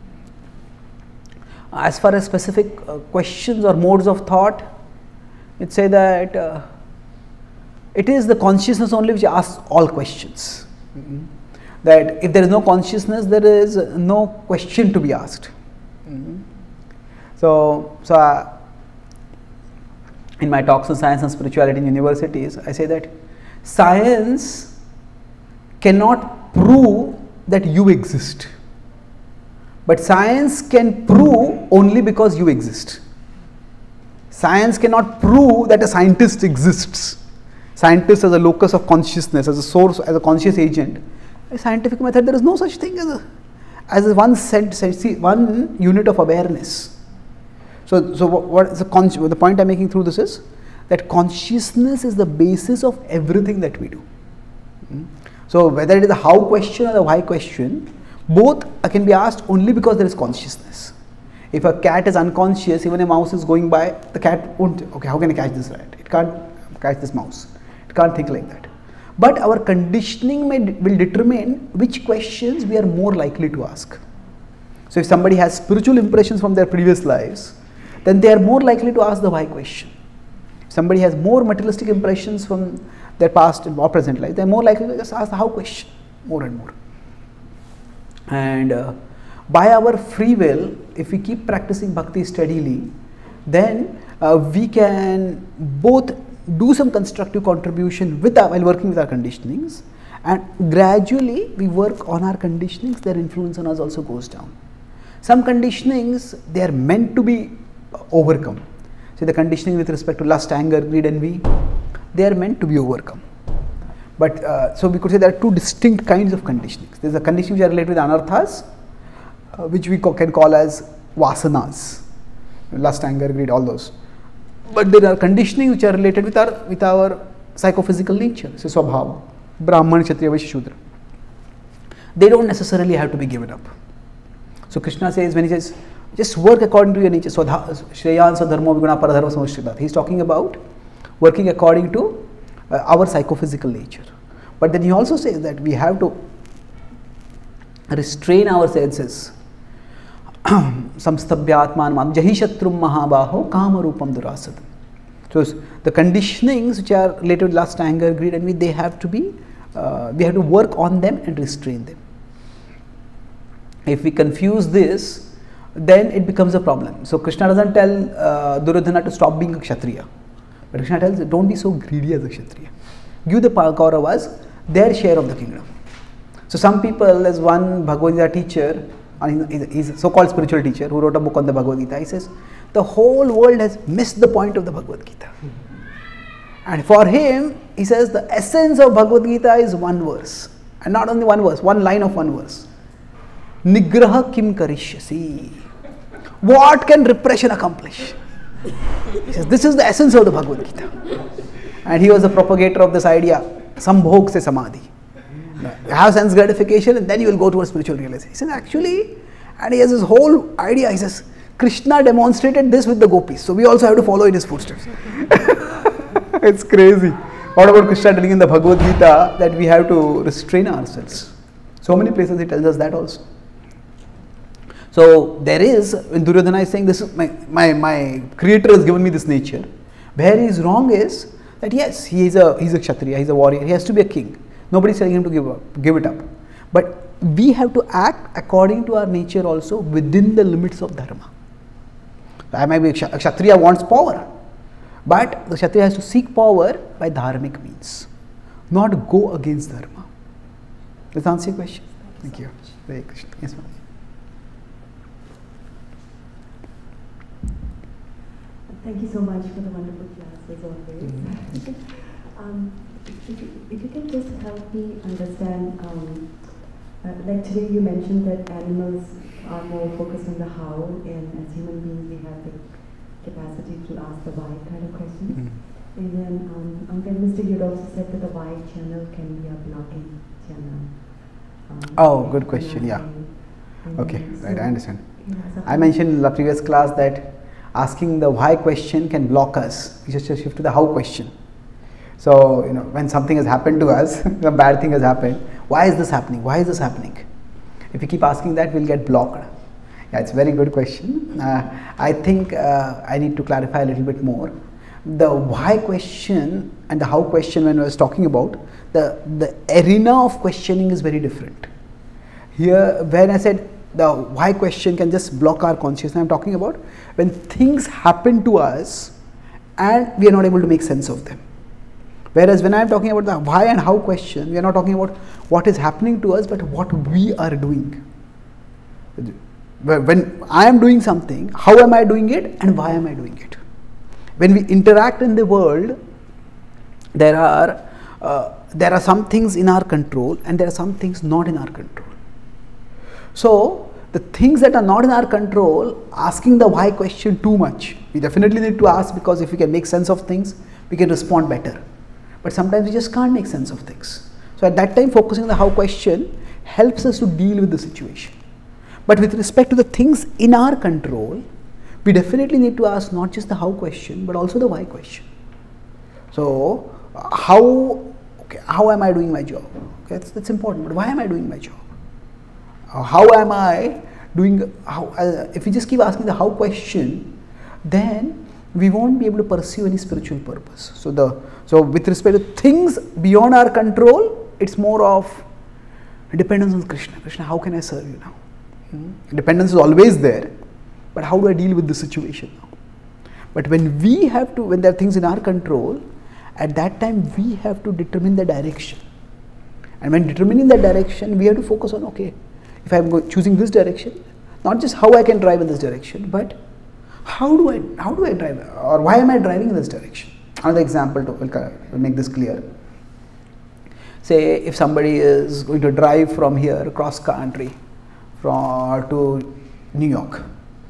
As far as specific questions or modes of thought, it say that it is the consciousness only which asks all questions. That if there is no consciousness, there is no question to be asked. So in my talks on science and spirituality in universities, I say that science cannot prove that you exist, but science can prove only because you exist. Science cannot prove that a scientist exists. Scientist as a locus of consciousness, as a source, as a conscious agent. A scientific method, there is no such thing as a one unit of awareness. So what is the point I'm making through this is that consciousness is the basis of everything that we do. So whether it is a how question or the why question, both can be asked only because there is consciousness. If a cat is unconscious, even a mouse is going by, the cat won't, okay, how can I catch this rat? It can't catch this mouse. It can't think like that. But our conditioning will determine which questions we are more likely to ask. So if somebody has spiritual impressions from their previous lives, then they are more likely to ask the why question. If somebody has more materialistic impressions from their past or present life, they are more likely to just ask the how question more and more. And by our free will, if we keep practicing bhakti steadily, then we can both do some constructive contribution while working with our conditionings, and gradually we work on our conditionings, their influence on us also goes down. Some conditionings, they are meant to be overcome. So the conditioning with respect to lust, anger, greed, envy, they are meant to be overcome. But so we could say there are two distinct kinds of conditionings. There is a conditioning which are related with anarthas, which we can call as vasanas, lust, anger, greed, all those. But there are conditioning which are related with our psychophysical nature, so swabhava, Brahman, Kshatriya, Vaishya, Shudra. They don't necessarily have to be given up. So Krishna says, when he says, just work according to your nature, so Shreyan Sadharmo Viguna Paradharma Samashritat. He is talking about working according to our psychophysical nature. But then he also says that we have to restrain our senses. Samstabhyatman jahi shatrum mahabaho kama rupam durasadam. So the conditionings which are related to lust, anger, greed, envy, they have to be, we have to work on them and restrain them. If we confuse this, then it becomes a problem. So Krishna doesn't tell Duryodhana to stop being a Kshatriya, but Krishna tells, don't be so greedy as a Kshatriya. Give the Kauravas their share of the kingdom. So some people, as one Bhagavad Gita teacher, he's a so-called spiritual teacher who wrote a book on the Bhagavad Gita, he says, the whole world has missed the point of the Bhagavad Gita. And for him, he says, the essence of Bhagavad Gita is one verse. And not only one verse, one line of one verse. Nigraha kim karishyasi. What can repression accomplish? He says, this is the essence of the Bhagavad Gita. And he was a propagator of this idea, sambhog se samadhi. Have sense gratification and then you will go towards spiritual realization. He says, actually, and he has his whole idea, he says, Krishna demonstrated this with the gopis, so we also have to follow in his footsteps. It's crazy. What about Krishna telling in the Bhagavad Gita that we have to restrain ourselves? So many places he tells us that also. So there is, when Duryodhana is saying, this is my creator has given me this nature. Where he is wrong is that yes, he's a Kshatriya, he's a warrior, he has to be a king. Nobody is telling him to give it up. But we have to act according to our nature also within the limits of dharma. I might be a Kshatriya wants power, but the Kshatriya has to seek power by dharmic means, not go against dharma. Does that answer your question? Thank you. Hare Krishna. Yes, ma'am. Thank you so much for the wonderful class as always. If you can just help me understand, like today you mentioned that animals are more focused on the how, and as human beings we have the capacity to ask the why kind of questions. And then on that mistake, you had also said that the why channel can be a blocking channel. Oh, good question, yeah. Okay, right, I understand. I mentioned in the previous class that asking the why question can block us. We just shift to the how question. So, when something has happened to us, a bad thing has happened, why is this happening? Why is this happening? If we keep asking that, we'll get blocked. Yeah, it's a very good question. I think I need to clarify a little bit more. The why question and the how question, when I was talking about, the arena of questioning is very different. Here, when I said the why question can just block our consciousness, I'm talking about when things happen to us and we are not able to make sense of them. Whereas when I'm talking about the why and how question, we are not talking about what is happening to us, but what we are doing. When I am doing something, how am I doing it and why am I doing it? When we interact in the world, there are some things in our control and there are some things not in our control. So the things that are not in our control, asking the why question too much. We definitely need to ask, because if we can make sense of things, we can respond better. But sometimes we just can't make sense of things. So at that time, focusing on the how question helps us to deal with the situation. But with respect to the things in our control, we definitely need to ask not just the how question, but also the why question. So how am I doing my job? Okay, that's important. But why am I doing my job? How am I doing? If we just keep asking the how question, then we won't be able to pursue any spiritual purpose. So with respect to things beyond our control, it's more of dependence on Krishna. Krishna, how can I serve you now? Dependence is always there, but how do I deal with the situation now? But when there are things in our control, at that time we have to determine the direction. And when determining the direction, we have to focus on, okay, if I am choosing this direction, not just how I can drive in this direction, but how do I drive, or why am I driving in this direction? Another example to make this clear. Say if somebody is going to drive from here cross country to New York.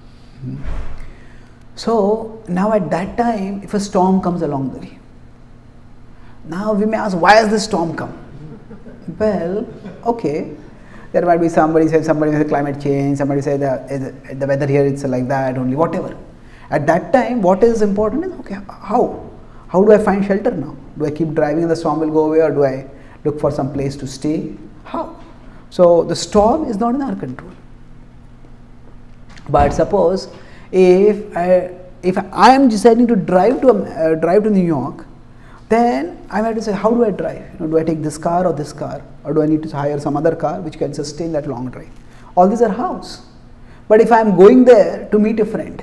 So now at that time, if a storm comes along the way, now we may ask, why has this storm come? Well, okay, there might be somebody says climate change, somebody says the weather here it's like that only, whatever. At that time, what is important is, okay, how do I find shelter now? Do I keep driving and the storm will go away, or do I look for some place to stay? How? So the storm is not in our control. But suppose if I am deciding to drive to New York, then I might say, how do I drive? Do I take this car, or do I need to hire some other car which can sustain that long drive? All these are hows. But if I am going there to meet a friend,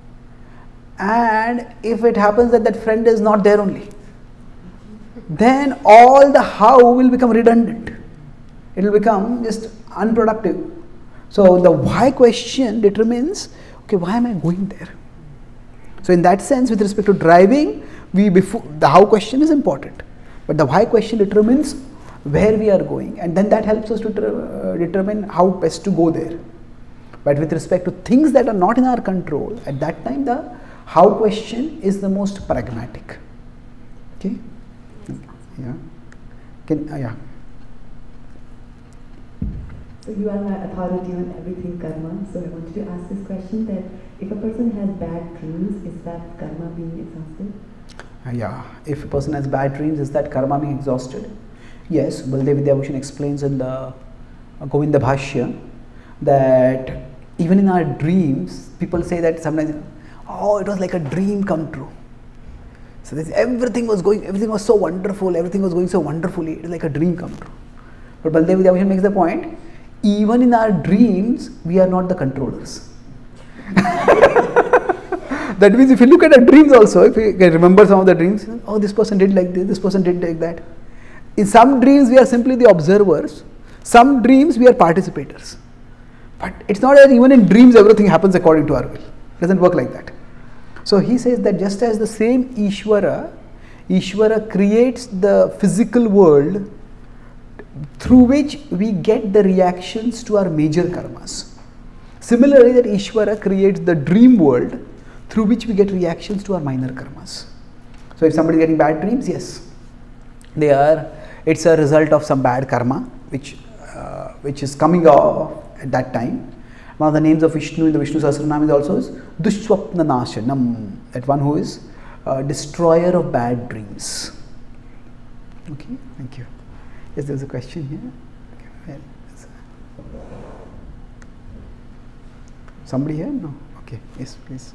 and if it happens that friend is not there only, then all the how will become redundant. It will become just unproductive. So the why question determines, okay, why am I going there? So in that sense, with respect to driving, the how question is important, but the why question determines where we are going, and then that helps us to determine how best to go there. But with respect to things that are not in our control, at that time the how question is the most pragmatic. Okay? Yeah. Yeah. So you are my authority on everything karma. So I wanted to ask this question, that if a person has bad dreams, is that karma being exhausted? Yeah. If a person has bad dreams, is that karma being exhausted? Yes. Baldev Vidyabhushan explains in the Govinda Bhashya that even in our dreams, people say that sometimes, oh, it was like a dream come true. So everything was so wonderful, everything was going so wonderfully, it is like a dream come true. But Baldev Vidyabhushan makes the point, even in our dreams, we are not the controllers. That means if you look at our dreams also, if you can remember some of the dreams, oh, this person did like this person did like that. In some dreams, we are simply the observers. Some dreams, we are participators. But it's not that even in dreams, everything happens according to our will. It doesn't work like that. So he says that just as the same Ishvara creates the physical world through which we get the reactions to our major karmas. Similarly, that Ishvara creates the dream world through which we get reactions to our minor karmas. So if somebody is getting bad dreams, yes, it's a result of some bad karma which is coming off at that time. One of the names of Vishnu in the Vishnu Sahasranam is also Dushwapna Nashanam, that one who is destroyer of bad dreams. Okay, thank you. Yes, there was a question here. Okay, well, somebody here? No? Okay, yes, please.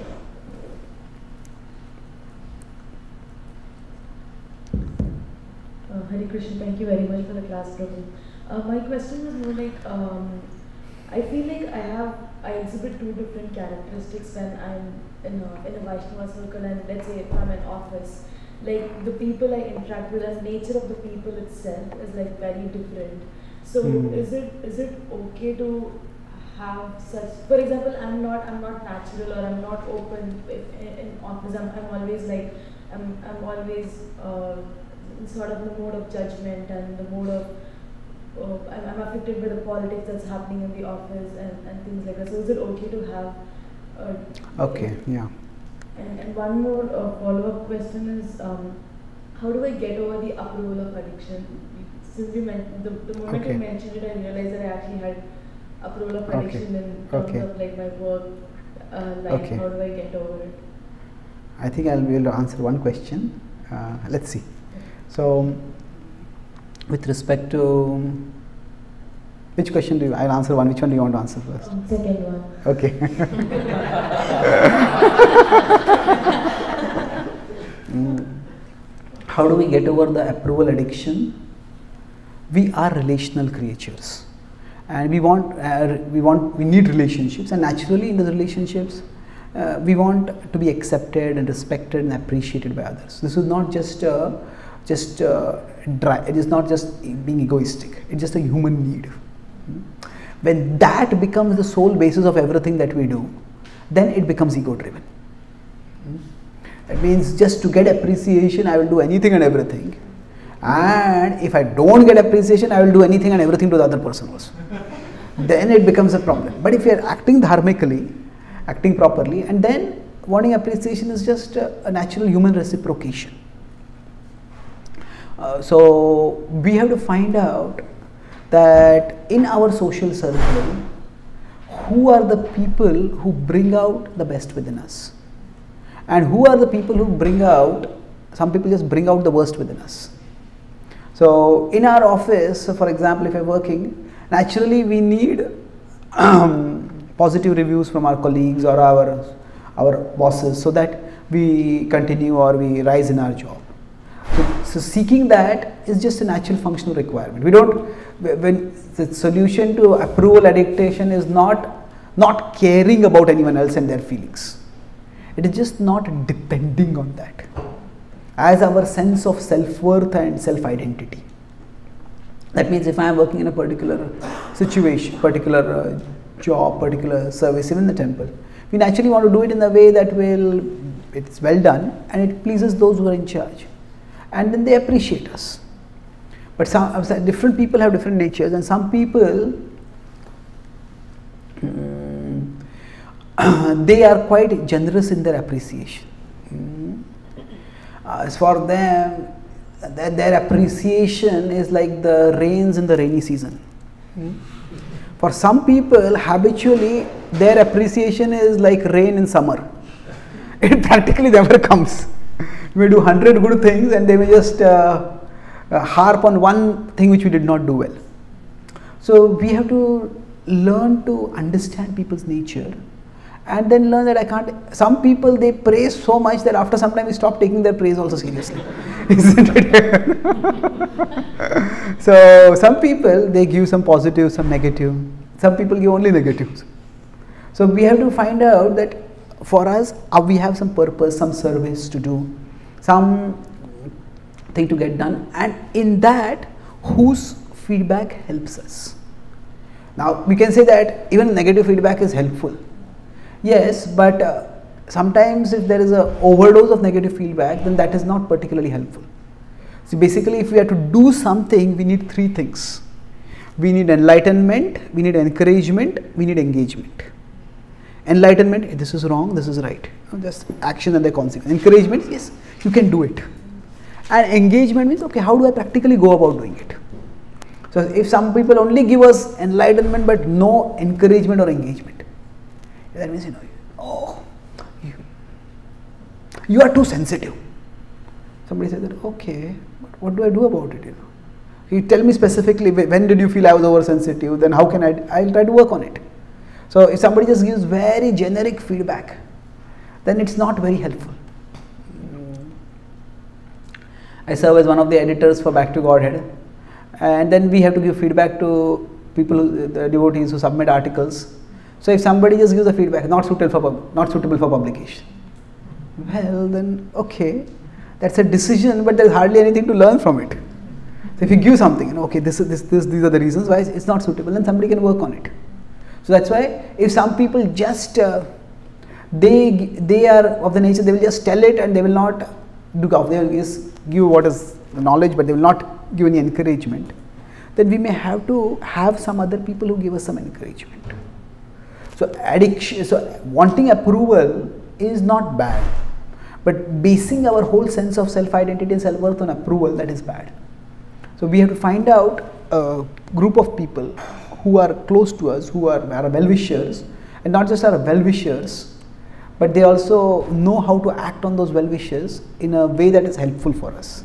Hare Krishna, thank you very much for the class, Prabhu. My question was more like, I feel like I exhibit two different characteristics when I'm in a Vaishnava circle, and let's say if I'm in office. Like the people I interact with and nature of the people itself is like very different. So is it okay to have such, for example, I'm not natural, or I'm not open in office. I'm always like I'm always sort of in the mode of judgment and the mode of I'm affected by the politics that's happening in the office and things like that. So is it okay to have okay, yeah. And one more follow-up question is, how do I get over the approval of addiction? Since you mentioned, the moment you mentioned it, I realized that I actually had approval of addiction in terms of like my work life. How do I get over it? I think I'll be able to answer one question. Let's see. So, with respect to which question I'll answer one. Which one do you want to answer first? Second one. Okay. How do we get over the approval addiction? We are relational creatures, and we need relationships, and naturally in the relationships, we want to be accepted and respected and appreciated by others. This is not just it is not just being egoistic. It's just a human need. When that becomes the sole basis of everything that we do, then it becomes ego driven. That means just to get appreciation, I will do anything and everything. And if I don't get appreciation, I will do anything and everything to the other person also. Then it becomes a problem. But if you are acting dharmically, acting properly, and then wanting appreciation is just a natural human reciprocation. So we have to find out that in our social circle, who are the people who bring out the best within us, and who are the people who bring out, some people just bring out the worst within us. So in our office, for example, if you're working, naturally we need positive reviews from our colleagues or our bosses, so that we continue or we rise in our job. So seeking that is just a natural functional requirement. When the solution to approval addiction is not caring about anyone else and their feelings. It is just not depending on that as our sense of self-worth and self-identity. That means if I am working in a particular situation, particular job, particular service, even the temple, we naturally want to do it in a way that it's well done and it pleases those who are in charge. And then they appreciate us. But some different people have different natures, and some people they are quite generous in their appreciation. As for them, their appreciation is like the rains in the rainy season. For some people, habitually, their appreciation is like rain in summer. It practically never comes. You may do 100 good things and they may just harp on one thing which we did not do well. So we have to learn to understand people's nature, and then learn that some people, they praise so much that after some time we stop taking their praise also seriously. Isn't it? So some people, they give some positive, some negative. Some people give only negatives. So we have to find out that for us, we have some purpose, some service to do, some thing to get done, and in that, whose feedback helps us. Now we can say that even negative feedback is helpful. Yes, but sometimes if there is an overdose of negative feedback, then that is not particularly helpful. So basically, if we have to do something, we need three things. We need enlightenment, we need encouragement, we need engagement. Enlightenment, this is wrong, this is right. Just action and the consequence. Encouragement, yes, you can do it. And engagement means, okay, how do I practically go about doing it? So if some people only give us enlightenment but no encouragement or engagement, that means, you are too sensitive. Somebody says that, okay, but what do I do about it? You tell me specifically, when did you feel I was oversensitive, then how can I'll try to work on it. So if somebody just gives very generic feedback, then it's not very helpful. I serve as one of the editors for Back to Godhead, and then we have to give feedback to people, the devotees who submit articles. So if somebody just gives a feedback, not suitable for publication, well then okay, that's a decision, but there's hardly anything to learn from it. So if you give something, okay, these are the reasons why it's not suitable, then somebody can work on it. So that's why if some people just they are of the nature, they will just tell it and they will not do. They will just give what is the knowledge, but they will not give any encouragement. Then we may have to have some other people who give us some encouragement. So addiction, so wanting approval is not bad, but basing our whole sense of self-identity and self-worth on approval, that is bad. So we have to find out a group of people who are close to us, who are our well-wishers, and not just our well-wishers, but they also know how to act on those well-wishes in a way that is helpful for us.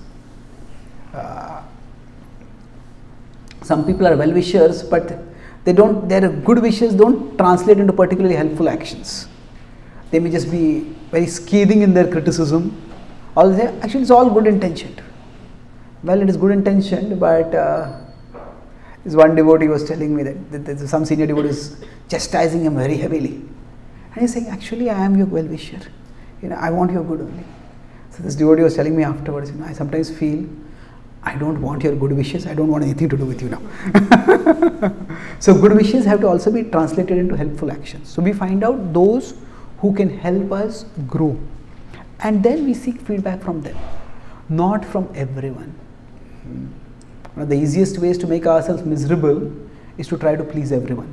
Some people are well-wishers, but their good wishes don't translate into particularly helpful actions. They may just be very scathing in their criticism. All they say, actually it's all good intentioned. Well, it is good intentioned, but this one devotee was telling me that some senior devotee is chastising him very heavily. And he's saying, actually I am your well-wisher. I want your good only. So this devotee was telling me afterwards, I sometimes feel I don't want your good wishes, I don't want anything to do with you now. So good wishes have to also be translated into helpful actions. So we find out those who can help us grow, and then we seek feedback from them, not from everyone. One of the easiest ways to make ourselves miserable is to try to please everyone.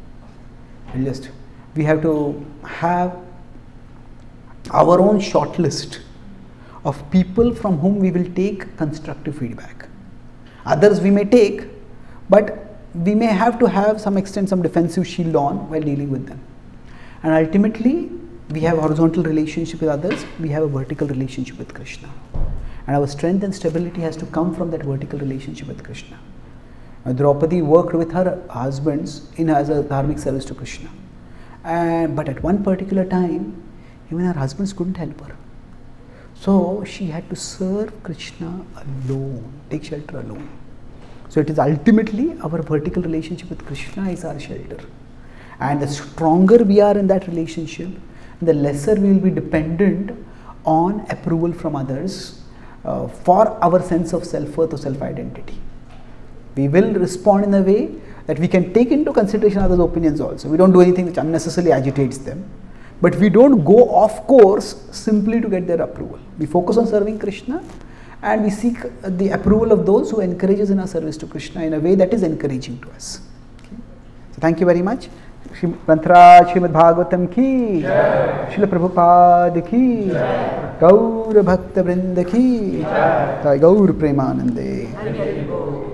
We have to have our own short list of people from whom we will take constructive feedback. Others we may take, but we may have to have some extent some defensive shield on while dealing with them. And ultimately, we have a horizontal relationship with others, we have a vertical relationship with Krishna. And our strength and stability has to come from that vertical relationship with Krishna. Draupadi worked with her husbands as a dharmic service to Krishna. But at one particular time, even her husbands couldn't help her. So she had to serve Krishna alone, take shelter alone. So it is ultimately our vertical relationship with Krishna is our shelter. And the stronger we are in that relationship, the lesser we will be dependent on approval from others for our sense of self-worth or self-identity. We will respond in a way that we can take into consideration others' opinions also. We don't do anything which unnecessarily agitates them. But we don't go off course simply to get their approval. We focus on serving Krishna and we seek the approval of those who encourage us in our service to Krishna in a way that is encouraging to us. Okay. So thank you very much. Mantra Srimad Bhagavatam ki, Srila Prabhupada ki, Gaur Bhakta Vrinda ki, Gaur Premanande.